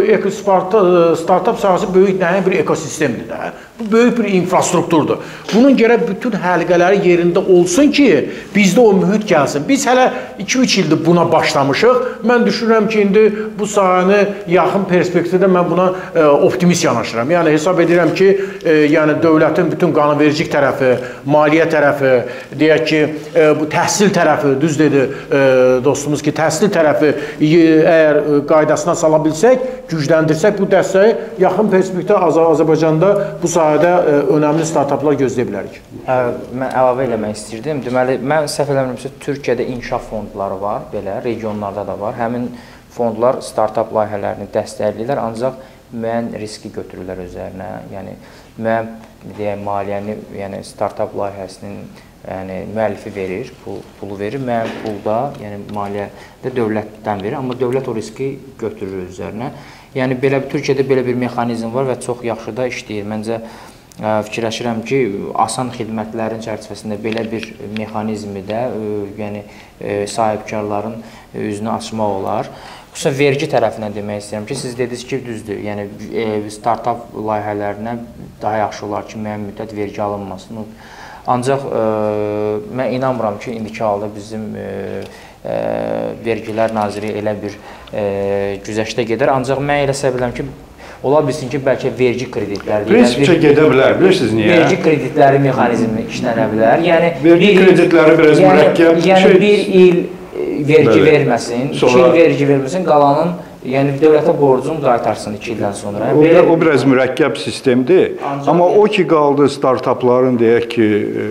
startup sahəsi böyük nəhəng bir ekosistemdir də. Bu böyük bir infrastrukturdur. Bunun gərək bütün həlqələri yerində olsun ki, bizdə o mühit gəlsin. Biz hələ iki üç ildir buna başlamışıq. Mən düşünürəm ki, indi bu sahəni yaxın perspektivdə mən buna e, optimist yanaşıram. Yəni, hesab edirəm ki, e, yəni dövlətin bütün qanunvericilik tərəfi, maliyyə tərəfi, deyək ki, e, bu təhsil tərəfi, düz dedi e, dostumuz ki, təhsil tərəfi e, əgər e, qaydasına sala bilsək, gücləndirsək bu dəstəyi yaxın perspektivdə Az Azərbaycanda bu sahədə e, önəmli startaplar gözləyə bilərik. Ə, mən əlavə eləmək istirdim. Deməli, mən səhv eləmirəmsə, Türkiyədə inkişaf fondları var, belə, regionlarda da var. Həmin fondlar startap layihələrini dəstəkləyirlər, ancaq müəyyən riski götürürlər üzərinə. Yəni, müəyyən deyək, maliyyəni, yəni startap layihəsinin yəni, müəllifi verir, pul, pulu verir, müəyyən pulda, yəni maliyyədə dövlətdən verir, amma dövlət o riski götürür üzərinə. Yəni, belə, Türkiyədə belə bir mexanizm var və çox yaxşı da işləyir. Məncə, ə, fikirləşirəm ki, asan xidmətlərin çərçivəsində belə bir mexanizmi də ə, yəni, ə, sahibkarların üzünü açmaq olar. Xüsusən vergi tərəfindən demək istəyirəm ki, siz dediniz ki, düzdür, yəni e, startup layihələrinə daha yaxşı olar ki, müəyyən müddət vergi alınmasın. Ancaq e, mən inanmıram ki, indiki halda bizim e, e, Vergilər Naziri elə bir e, güzəştə gedər. Ancaq mən elə səbiləm ki, ola bilsin ki, bəlkə vergi kreditləri... Prinsipcə gedə bilər, bilirsiniz niyə? Vergi kreditləri mexanizmi işlənə bilər. Yəni, vergi bir, kreditləri biraz yəni, mürəkkəb. Yəni, şey... bir il vergi Bəli. verməsin, iki Sonra... il vergi verməsin, qalanın yəni dövlətə borcunu qaytarsın iki ildən sonra. O, Belə... o biraz mürəkkəb sistemdir. Ancaq Amma o ki qaldı startapların deyək ki,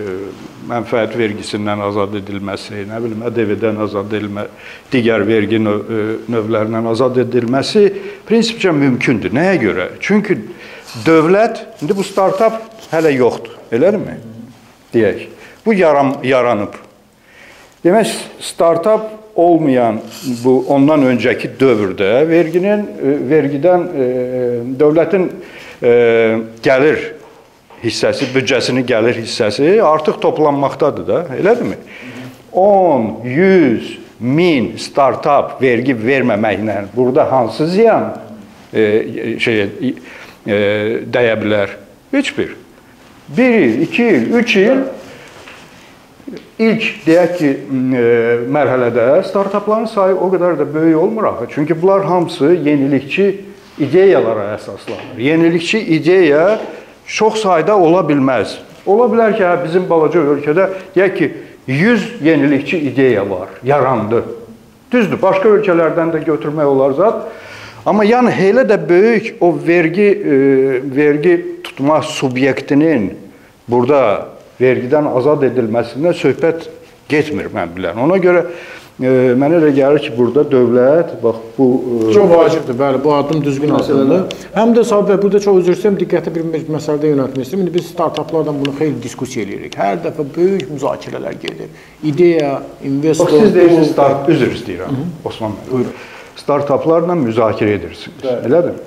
mənfəət vergisindən azad edilməsi, nə bilim, Ə D V-dən azad edilmə, digər vergi növ, növlərindən azad edilməsi prinsipcə mümkündür. Nəyə görə? Çünki dövlət, indi bu startap hələ yoxdur, elədirmi? Deyək, bu yaram, yaranıb. Demək, startap olmayan bu ondan öncəki dövrdə verginin, vergidən dövlətin gəlir hissəsi, büdcəsinin gəlir hissəsi artıq toplanmaqdadır da, elədirmi? on, yüz, min startap vergi verməməklə burada hansı ziyan şey, dəyə bilər? Heç bir. Bir il, iki il, üç il İlk deyək ki, mərhələdə startapların sayı o qədər də böyük olmur axı. Çünki bunlar hamısı yenilikçi ideyalara əsaslanır. Yenilikçi ideya çox sayda ola bilməz. Ola bilər ki, bizim balaca ölkədə deyək ki, yüz yenilikçi ideya var, yarandı. Düzdür, başqa ölkələrdən də götürmək olar zat. Amma yəni elə də böyük o vergi e, vergi tutma subyektinin burada vergidən azad edilməsindən söhbət getmir mən bilən. Ona görə e, mənə elə gəlir ki, burada dövlət bax bu e, çox vacibdir. Bəli, bu addım düzgün addımdır. Həm də Sabit bəy, burada çox üzr istəyirəm, diqqəti bir məsələdə yönəltmək istəyirəm. İndi biz startaplardan bunu xeyli diskussiya edirik. Hər dəfə böyük müzakirələr gedir. İdeya, investor. Bax, siz deyirsiniz start, üzr istəyirəm. Osman bəy. Buyurun. Startaplarla müzakirə edirsiniz. Elədir?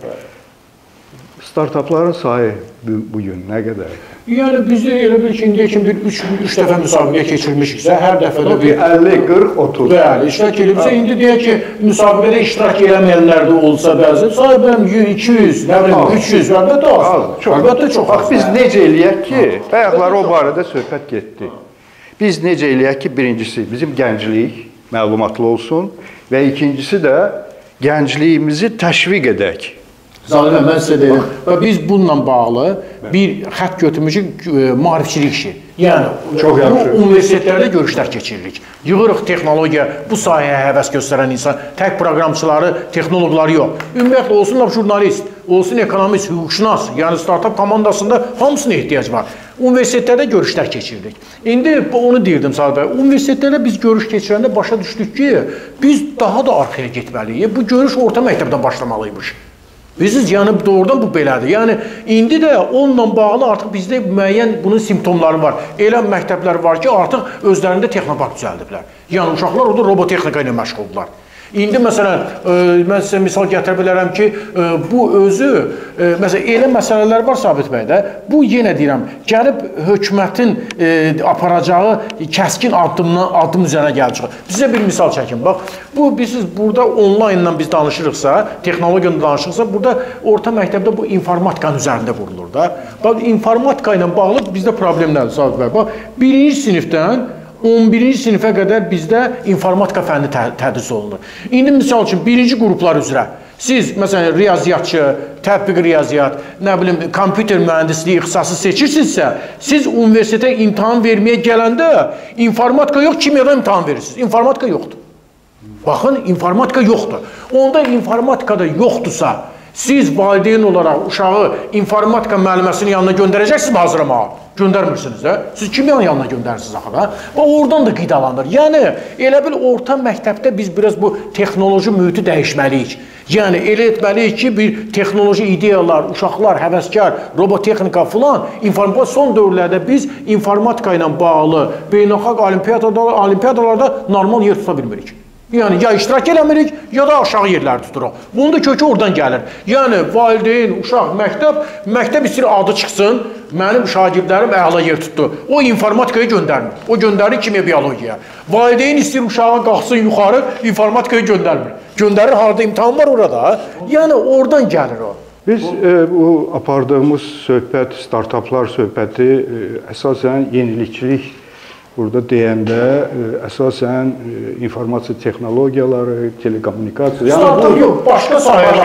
Startapların sayı bu gün nə qədər? Yəni bizdə elə bil ki, indiyə kimi bir üç dəfə müsabiqə keçirmişiksə, hər dəfədə bir əlli, qırx, otuz. Bəli, iştirak edibsə, indi deyək ki, müsabiqədə iştirak eləməyənlər də olsa bəzi, sayıbəm iki yüz, nə bilim, üç yüz, əlbəttə az. Əlbəttə çox az. Bax, biz necə eləyək ki, bayaqları o barədə söhbət getdi. Biz necə eləyək ki, birincisi, bizim gənclik məlumatlı olsun və ikincisi də gəncliyimizi təşviq edək. Zalim, mən sizə deyim. Və biz bununla bağlı bir xətt götürmüşük, maarifçilik işi. Yəni, çox yaxşı. Bu universitetlərdə görüşlər keçiririk. Yığırıq texnologiya, bu sahəyə həvəs göstərən insan, tək proqramçıları, texnoloqları yox. Ümumiyyətlə, olsunlar jurnalist, olsun ekonomist, hüquqşünas, yəni startup komandasında hamısına ehtiyac var. Universitetlərdə görüşlər keçiririk. İndi onu deyirdim Sabit bəy, universitetlərdə biz görüş keçirəndə başa düşdük ki, biz daha da arxaya getməliyik. Bu görüş orta məktəbdən başlamalıymış. Bilirsiniz, yəni doğrudan bu belədir. Yəni indi də onunla bağlı artıq bizdə müəyyən bunun simptomları var. Elə məktəblər var ki, artıq özlərində texnopark düzəldiblər. Yəni uşaqlar orada robotexnika ilə məşğuldurlar. İndi məsələn, mən sizə misal gətirə bilərəm ki, bu özü, məsələn, elə məsələlər var Sabit bəydə, bu yenə deyirəm, gəlib hökumətin aparacağı kəskin addımdan addım üzərə gəlib çıxır. Sizə bir misal çəkin, bax, bu, bilirsiniz, burada onlaynla biz danışırıqsa, texnologiyanı danışırıqsa, burada orta məktəbdə bu informatikanın üzərində vurulur da. Bax, informatika ilə bağlı bizdə problem nədir Sabit bəy? Bax, birinci sinifdən on birinci sinifə qədər bizdə informatika fənni tədris olunur. İndi misal üçün birinci qruplar üzrə siz məsələn riyaziyyatçı, tətbiqi riyaziyyat, nə bilim kompüter mühəndisliyi ixtisası seçirsinizsə, siz universitetə imtahan verməyə gələndə informatika yox, kimyadan imtahan verirsiniz. İnformatika yoxdur. Baxın, informatika yoxdur. Onda informatikada yoxdursa, siz valideyn olaraq uşağı informatika müəlliməsinin yanına göndərəcəksiniz mi hazırlamağa? Göndərmirsiniz də. Siz kimyanın yanına göndərirsiniz axı da. Və oradan da qidalanır. Yəni, elə bil orta məktəbdə biz biraz bu texnoloji mühiti dəyişməliyik. Yəni, elə etməliyik ki, bir texnoloji ideyalar, uşaqlar, həvəskar, robotexnika filan, son dövrlərdə biz informatika ilə bağlı beynəlxalq olimpiyadalarda normal yer tuta bilmirik. Yəni, ya iştirak eləmirik, ya da aşağı yerləri tuturuq. Bunun da kökü oradan gəlir. Yəni, valideyn, uşaq, məktəb, məktəb istəyir adı çıxsın, mənim şagirdlərim əla yer tutdu. O informatikaya göndərmir. O göndərir kimya biyologiyaya. Valideyn istəyir uşağa qalxsın yuxarı, informatikaya göndərmir. Göndərir, harada imtahan var orada. Yəni, oradan gəlir o. Biz e, bu apardığımız söhbət, startaplar söhbəti e, əsasən yenilikçilik burada deyəndə e, əsasən e, informasiya texnologiyaları, telekommunikasiya. Startup yox, başqa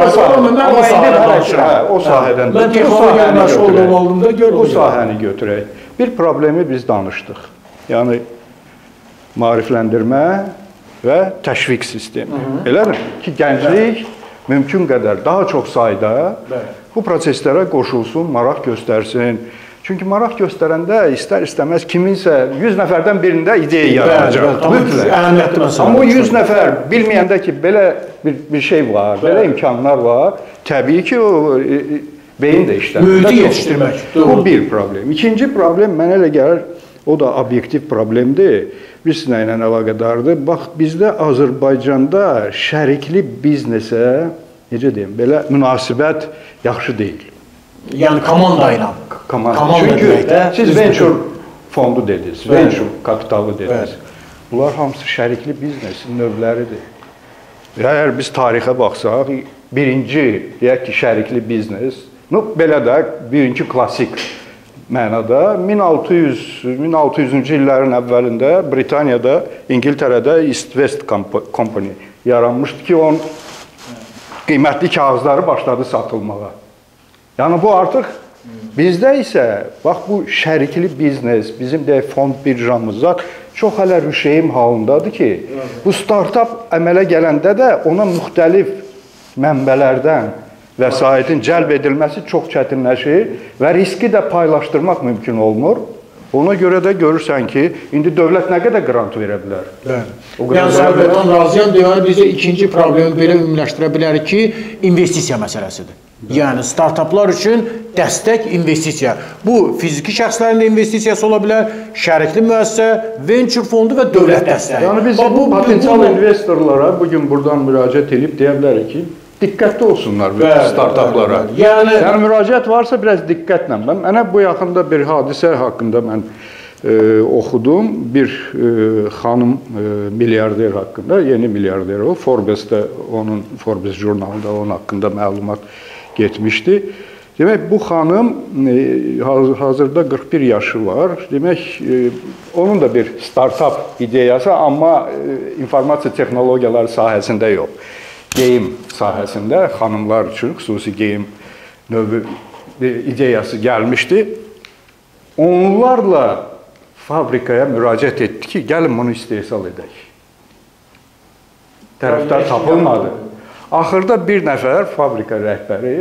sahələr var. O sahədən mən texnologiyanın məşğul olduğumda görürəm. O sahəni götürək. Bir problemi biz danışdıq. Yəni maarifləndirmə və təşviq sistemi. Elədir ki, gənclik mümkün qədər daha çox sayda bu proseslərə qoşulsun, maraq göstərsin. Çünki maraq göstərəndə istər-istəməz kiminsə yüz nəfərdən birində ideya yaranacaq. Mütləq. Amma o yüz nəfər bilməyəndə ki, belə bir, bir şey var, belə imkanlar var, təbii ki, o e, beyin də işləyir. Mühiti yetişdirmək. Bu bir problem. İkinci problem mənə elə gəlir, o da obyektiv problemdir. Biz nə ilə əlaqədardır? Bax, bizdə Azərbaycanda şərikli biznesə, necə deyim, belə münasibət yaxşı deyil. Yəni komanda ilə. Komanda. Çünki siz venture fondu dediniz, venture kapitalı dediniz. Bunlar hamısı şərikli biznesin növləridir. Əgər biz tarixə baxsaq, birinci, deyək ki, şərikli biznes, belə də birinci klassik mənada min altı yüzüncü illərin əvvəlində Britaniyada, İngiltərədə East West Company yaranmışdı ki, onun qiymətli kağızları başladı satılmağa. Yəni bu artıq bizdə isə, bax bu şərikli biznes, bizim də fond birjamız çox hələ rüşeyim halındadır ki, bu startup əmələ gələndə də ona müxtəlif mənbələrdən vəsaitin cəlb edilməsi çox çətinləşir və riski də paylaşdırmaq mümkün olmur. Ona görə də görürsən ki, indi dövlət nə qədər qrant verə bilər? Bəli. Yəni, Səbəbdən razıyam, deməli, bizə ikinci problemi belə ümumiləşdirə bilərik ki, investisiya məsələsidir. Yəni, startuplar üçün dəstək investisiya. Bu, fiziki şəxslərin də investisiyası ola bilər, şərikli müəssisə, venture fondu və dövlət dəstəyi. Yəni, biz bu potensial investorlara bugün buradan müraciət edib deyə bilərik ki, diqqətli olsunlar startuplara. Yəni, yəni müraciət varsa biraz diqqətlə. Mənə bu yaxında bir hadisə haqqında mən e, oxudum. Bir e, xanım e, milyarder haqqında, yeni milyarder o. Forbes-də onun Forbes jurnalında onun haqqında məlumat getmişdi. Demək bu xanım e, hazırda qırx bir yaşı var. Demək e, onun da bir startup ideyası, amma e, informasiya texnologiyaları sahəsində yox. Geyim sahəsində xanımlar üçün xüsusi geyim növü ideyası gəlmişdi. Onlarla fabrikaya müraciət etdi ki, gəlin bunu istehsal edək. Tərəfdar tapılmadı. Axırda bir nəfər fabrika rəhbəri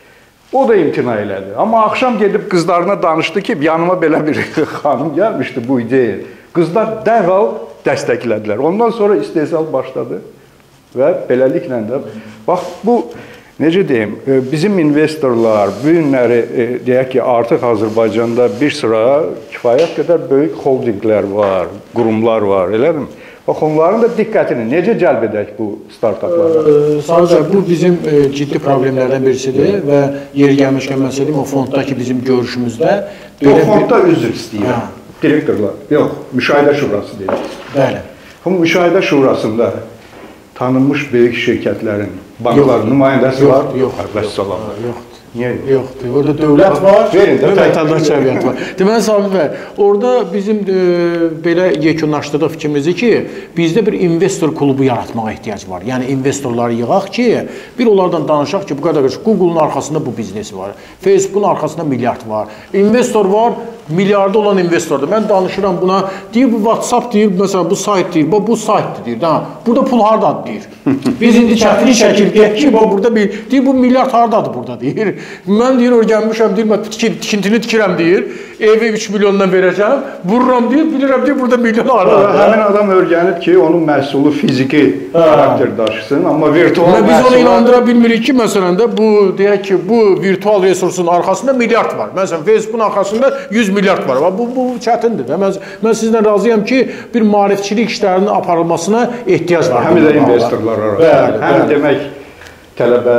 o da imtina elədi. Amma axşam gedib qızlarına danışdı ki, yanıma belə bir xanım gəlmişdi bu ideya. Qızlar dərhal dəstəklədilər. Ondan sonra istehsal başladı. Və beləliklə də, bax, bu, necə deyim, bizim investorlar, bu günləri, deyək ki, artıq Azərbaycanda bir sıra kifayət qədər böyük holdinglər var, qurumlar var, elədir mi? Bax, onların da diqqətini necə cəlb edək bu startuplara? Sadəcə, bu bizim ciddi problemlərdən birisidir və yeri gəlmişkən mən söyləyim, o fonddakı bizim görüşümüzdə... O fondda üzr istəyirəm, direktorlar, yox, müşahidə şurası deyilir. Bəli. Bu müşahidə şurasında tanınmış böyük şirkətlərin, bankların nümayəndəsi var? Yox, yox, yox. Niyə yox? Yoxdur. Orada dövlət var, vətəndaş cəmiyyət var. Deməli, Sabit bəy, orada bizim belə yekunlaşdırdıq fikrimizi ki, bizdə bir investor klubu yaratmağa ehtiyac var. Yəni, investorları yığaq ki, bir onlardan danışaq ki, bu qədər Google'un arxasında bu biznesi var, Facebook'un arxasında milyard var, investor var, milyarda olan investordur. Mən danışıram buna, deyir, bu WhatsApp deyir, məsələn, bu sayt deyir, bu, bu saytdır deyir, da, burada pul hardadır deyir. Biz indi çətin şəkil deyək ki, burada bir, deyir, bu milyard hardadır burada deyir. Mən deyir, oraya gəlmişəm, deyir, mən tikintini tikirəm deyir, evi üç milyondan verəcəm, vururam deyir, bilirəm deyir, burada milyon hardadır. Həmin adam örgənib ki, onun məhsulu fiziki xarakter daşısın, amma virtual məhsula... Biz onu inandıra bilmirik ki, məsələn də, bu, deyək ki, bu virtual resursun arxasında milyard var. Məsələn, Facebook'un arxasında yüz milyard var. Bu, bu çətindir. Mən, mən sizlə razıyam ki, bir maarifçilik işlərinin aparılmasına ehtiyac var. Həm də investorlar arasında. Həm demək, tələbə,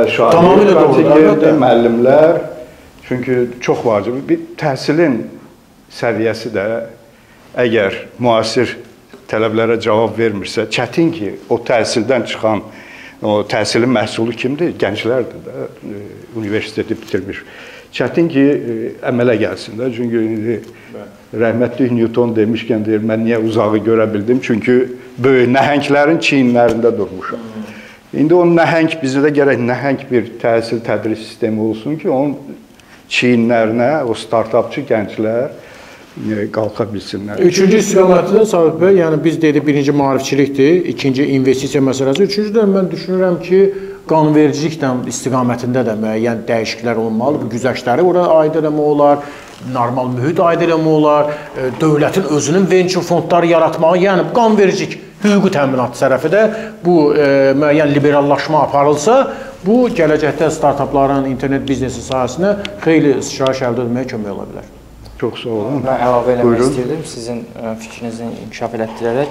şahid, müəllimlər. Çünki çox vacib. Bir təhsilin səviyyəsi də əgər müasir tələblərə cavab vermirsə, çətin ki, o təhsildən çıxan, o təhsilin məhsulu kimdir? Gənclərdir də, universiteti bitirmiş. Çətin ki, əmələ gəlsin də. Çünki rəhmətli Newton demişkən deyir, mən niyə uzağı görə bildim? Çünki böyük nəhənglərin çiyinlərində durmuşam. İndi o nəhəng, bizə də gərək nəhəng bir təhsil tədris sistemi olsun ki, onun çiyinlərinə o startupçı gənclər qalxa bilsinlər. Üçüncü istiqamətdə Sabit bəy, yəni biz dedik, birinci maarifçilikdir, ikinci investisiya məsələsi. Üçüncüdən mən düşünürəm ki, qanunvericilik istiqamətində də müəyyən dəyişikliklər olmalı. Bu güzəştləri oraya aid eləmək olar, normal mühit aid eləmək olar, dövlətin özünün venture fondları yaratmağı, yəni qanunvericilik, hüquqi təminat tərəfi də bu e, müəyyən liberallaşma aparılsa, bu gələcəkdə startupların, internet biznesi sahəsinə xeyli sıçrayış əldə etməyə kömək ola bilər. Çox sağ olun. Mən əlavə eləmək istəyirdim, sizin fikrinizi inkişaf elətdirərək.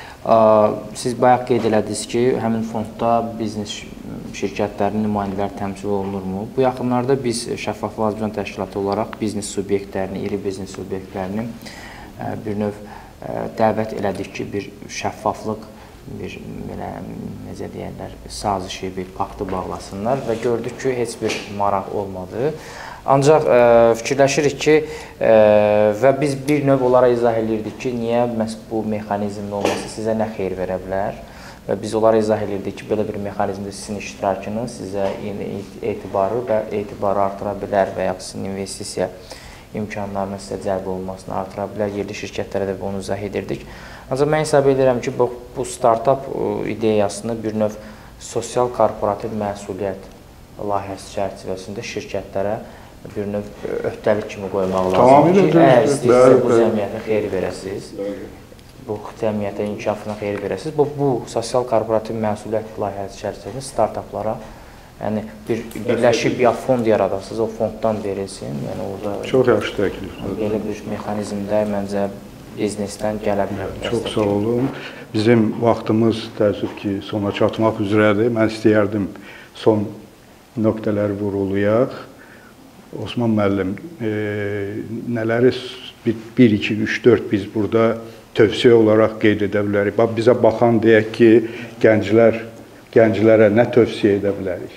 Siz bayaq qeyd elədiniz ki, həmin fondda biznes şirkətlərinin nümayəndələri təmsil olunurmu? Bu yaxınlarda biz Şəffaflıq Azərbaycan Təşkilatı olaraq biznes subyektlərini, iri biznes subyektlərini bir növ dəvət elədik ki, bir şəffaflıq, bir belə, necə deyərlər, sazişi, bir paktı bağlasınlar və gördük ki, heç bir maraq olmadı. Ancaq e, fikirləşirik ki, e, və biz bir növ onlara izah edirdik ki, niyə məhz bu mexanizmin olması sizə nə xeyir verə bilər və biz onlara izah edirdik ki, belə bir mexanizmdə sizin iştirakınız sizə yeni etibarı və etibarı artıra bilər və ya sizin investisiya imkanlarının sizə cəlb olunmasını artıra bilər. Yerli şirkətlərə də bunu izah edirdik. Ancaq mən hesab edirəm ki, bu, bu startup ideyasını bir növ sosial korporativ məsuliyyət layihəsi çərçivəsində şirkətlərə bir növ öhdəlik kimi qoymaq lazımdır ki, əgər istəyirsə bu cəmiyyətə xeyir verəsiniz, bu cəmiyyətə inkişafına xeyir verəsiniz, bu, bu sosial korporativ məsuliyyət layihəsi çərçivəsində startaplara yəni bir birləşib ya fond yaradasınız, o fonddan verilsin. Yəni orada çox yaxşı təklif. Belə bir mexanizmdə məncə biznesdən gələ bilər. Çox sağ olun. Bizim vaxtımız təəssüf ki, sona çatmaq üzrədir. Mən istəyərdim son nöqtələri vurulayaq. Osman müəllim, e, nələri bir, iki, üç, dörd biz burada tövsiyə olaraq qeyd edə bilərik? Bizə baxan deyək ki, gənclər, gənclərə nə tövsiyə edə bilərik?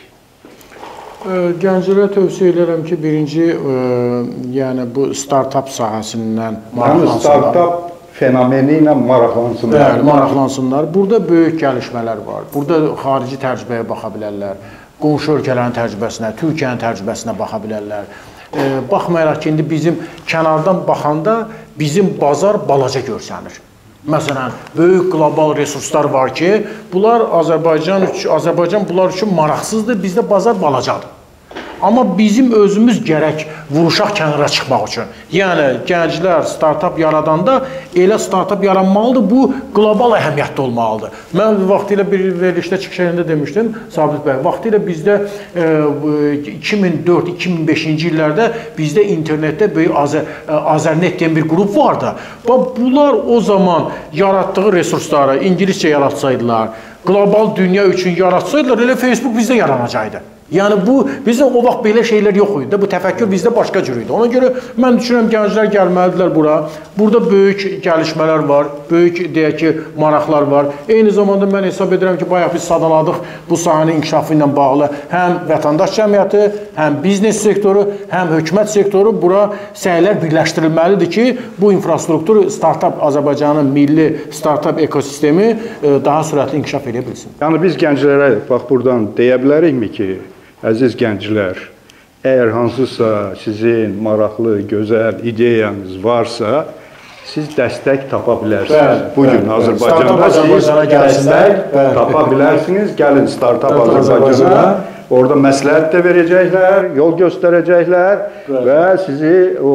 Gənclərə tövsiyə edirəm ki, birinci, e, yəni bu startap sahəsindən maraqlansınlar. Startap fenomeni ilə maraqlansınlar. Bəli, maraqlansınlar. Burada böyük gəlişmələr var. Burada xarici təcrübəyə baxa bilərlər. Qonşu ölkələrin təcrübəsinə, Türkiyənin təcrübəsinə baxa bilərlər. E, baxmayaraq ki, indi bizim kənardan baxanda bizim bazar balaca görsənir. Məsələn, böyük qlobal resurslar var ki, bunlar Azərbaycan üçün, Azərbaycan bunlar üçün maraqsızdır, bizdə bazar balacadır. Amma bizim özümüz gərək vuruşaq kənara çıxmaq üçün. Yəni, gənclər startap yaradanda elə startap yaranmalıdır, bu qlobal əhəmiyyətdə olmalıdır. Mən vaxtilə bir verilişdə çıxışında demişdim, Sabit bəy, vaxtilə bizdə e, iki min dörd iki min beşinci illərdə bizdə internetdə böyük Azər, Azərnet deyən bir qrup vardı. Bunlar o zaman yaratdığı resursları ingiliscə yaratsaydılar, qlobal dünya üçün yaratsaydılar, elə Facebook bizdə yaranacaqdı. Yəni bu, bizdə o vaxt belə şeylər yox idi, bu təfəkkür bizdə başqa cür idi. Ona görə mən düşünürəm, gənclər gəlməlidirlər bura. Burada böyük gəlişmələr var, böyük, deyək ki, maraqlar var. Eyni zamanda mən hesab edirəm ki, bayaq biz sadaladıq bu sahənin inkişafı ilə bağlı həm vətəndaş cəmiyyəti, həm biznes sektoru, həm hökumət sektoru bura səylər birləşdirilməlidir ki, bu infrastruktur, startap Azərbaycanın milli startap ekosistemi daha sürətli inkişaf edə bilsin. Yəni biz gənclərə bax buradan deyə bilərikmi ki, əziz gənclər, əgər hansısa sizin maraqlı, gözəl ideyanız varsa, siz dəstək tapa bilərsiniz. Bugün Azərbaycanda siz dəstək tapa bilərsiniz. Gəlin Startup Azərbaycana, orada məsləhət də verəcəklər, yol göstərəcəklər və sizi o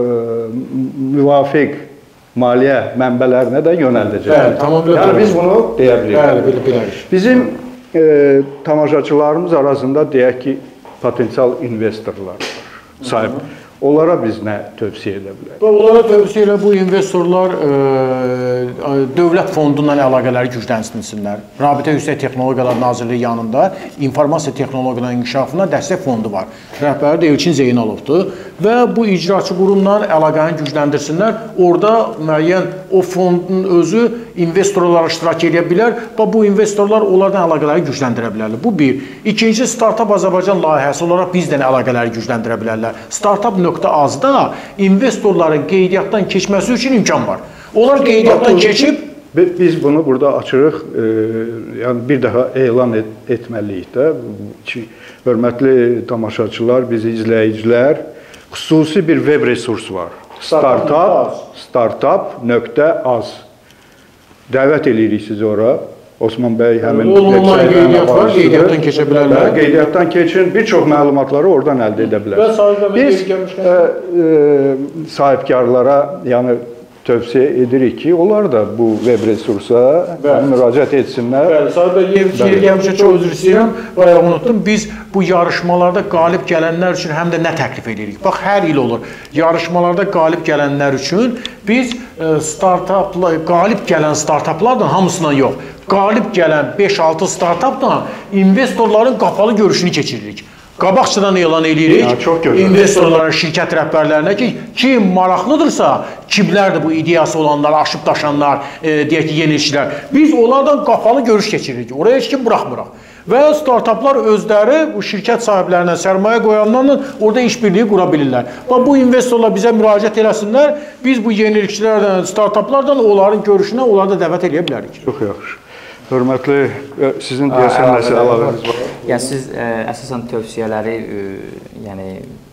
müvafiq maliyyə mənbələrinə də yönəldəcəklər. Yəni biz bunu deyə bilirik. Bizim E, tamaşaçılarımız arasında deyək ki, potensial investorlar var, sahib. Onlara biz nə tövsiyə edə bilərik? Onlara tövsiyə elə bu investorlar e, dövlət fondundan əlaqələri güclənsinlər. Rabitə Yüksək Texnologiyalar Nazirliyi yanında informasiya texnologiyalarının inkişafına dəstək fondu var. Rəhbəri də Elçin Zeynalovdur və bu icraçı qurumla əlaqəni gücləndirsinlər. Orada müəyyən o fondun özü investorlara iştirak edə bilər və bu investorlar onlardan əlaqələri gücləndirə bilərlər. Bu bir. İkinci, Startup Azərbaycan layihəsi olaraq bizdən əlaqələri gücləndirə bilərlər. Startup nöqtə azda investorların qeydiyyatdan keçməsi üçün imkan var. Onlar qeydiyyatdan keçib... Biz bunu burada açırıq, e, yəni bir daha elan et, etməliyik də. Hörmətli tamaşaçılar, bizi izləyicilər, xüsusi bir web resurs var. Startup, startup nöqtə az. Dəvət edirik sizi ora. Osman bəy həmin qeydiyyat var, qeydiyyatdan keçə bilərlər. Qeydiyyatdan keçin, bir çox məlumatları oradan əldə edə bilərsiniz. Biz e, e, sahibkarlara yəni tövsiyə edirik ki, onlar da bu web resursa müraciət etsinlər. Bəli, Sahib bəy, gəlmişə çox üzr istəyirəm, bayaq unutdum. Biz bu yarışmalarda qalib gələnlər üçün həm də nə təklif edirik? Bax, hər il olur. Yarışmalarda qalib gələnlər üçün biz startapla, qalib gələn startaplardan hamısından yox, qalib gələn beş altı startapdan investorların qapalı görüşünü keçiririk. Qabaqçıdan elan edirik, investorlara, şirkət rəhbərlərinə ki, kim maraqlıdırsa, kimlərdir bu ideyası olanlar, aşıb daşanlar, e, deyək ki, yenilikçilər. Biz onlardan qapalı görüş keçiririk, oraya heç kim buraxmırıq. Və startaplar özləri bu şirkət sahiblərinə sərmayə qoyanlarla orada iş birliyi qura bilirlər. Və bu investorlar bizə müraciət eləsinlər, biz bu yenilikçilərdən, startaplardan onların görüşünə onları da dəvət edə bilərik. Çox yaxşı. Hörmətli, sizin deyəsən nəsə əlavəniz var? Yəni siz ə, əsasən tövsiyələri ə, yəni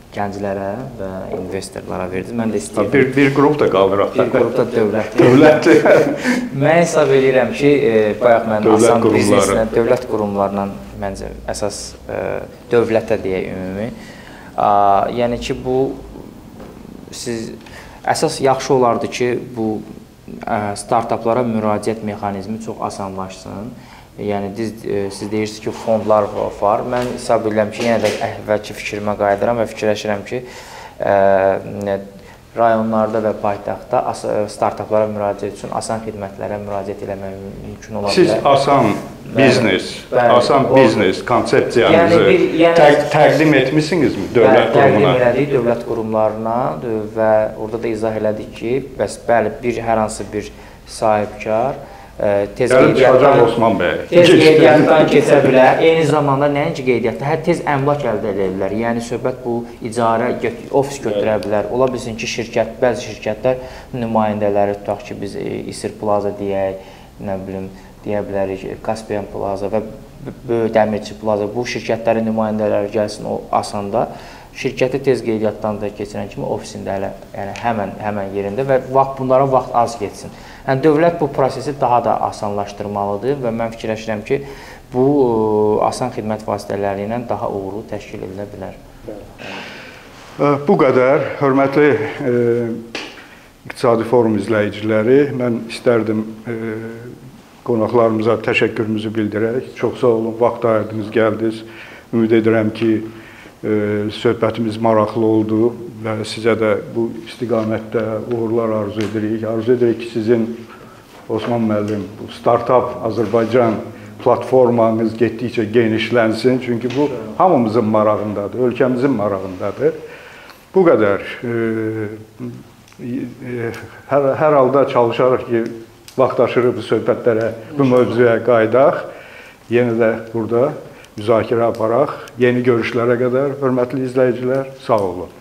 gənclərə və investorlara verdi. Mən də istəyirəm. Bir, bir qrup da qaldıraq. Bir qrupda dövlət. Dövlətdir. Mən hesab edirəm ki, e, bayaq mən Dövlət asan qurumları. biznesinə, dövlət qurumlarla məncə əsas e, dövlətə deyək ümumi. A, yəni ki, bu siz əsas yaxşı olardı ki, bu ə, startaplara müraciət mexanizmi çox asanlaşsın. Yəni siz, siz deyirsiniz ki, fondlar var. Mən hesab edirəm ki, yenə də əvvəlki fikrimə qayıdıram və fikirləşirəm ki, ə, rayonlarda və paytaxtda startaplara müraciət üçün asan xidmətlərə müraciət eləmək mümkün ola bilər. Siz asan biznes, bəli, asan o, biznes konsepsiyanızı yəni bir, yəni, təq təqdim etmisinizmi dövlət bəli, qurumuna? Təqdim elədik dövlət qurumlarına və orada da izah elədik ki, bəs bəli, bir hər hansı bir sahibkar tez qeydiyyatdan, Osman bəy. Tez qeydiyyatdan keçə bilər. Eyni zamanda nəinki qeydiyyatda, hə tez əmlak əldə edə bilər. Yəni söhbət bu icarə, ofis götürə bilər. Ola bilsin ki, şirkət, bəzi şirkətlər nümayəndələri tutaq ki, biz İSİR Plaza deyək, nə bilim, deyə bilərik, Kaspiyan Plaza və Böyük Dəmirçi Plaza, bu şirkətlərin nümayəndələri gəlsin o asanda. Şirkəti tez qeydiyyatdan da keçirən kimi ofisində hələ, yəni həmən, həmən yerində və vaxt, bunlara vaxt az geçsin. Yəni, dövlət bu prosesi daha da asanlaşdırmalıdır və mən fikirləşirəm ki, bu asan xidmət vasitələri ilə daha uğurlu təşkil edilə bilər. Bu qədər. Hörmətli e, İqtisadi Forum izləyiciləri, mən istərdim e, qonaqlarımıza təşəkkürümüzü bildirək. Çox sağ olun, vaxt ayırdınız, gəldiniz. Ümid edirəm ki, e, söhbətimiz maraqlı oldu və sizə də bu istiqamətdə uğurlar arzu edirik. Arzu edirik ki, sizin Osman müəllim, bu Startup Azərbaycan platformanız getdikcə genişlənsin. Çünki bu hamımızın marağındadır, ölkəmizin marağındadır. Bu qədər. Hər, hər halda çalışarıq ki, vaxtaşırı bu söhbətlərə, bu mövzuya qaydaq. Yenə də burada müzakirə aparaq. Yeni görüşlərə qədər, hörmətli izləyicilər, sağ olun.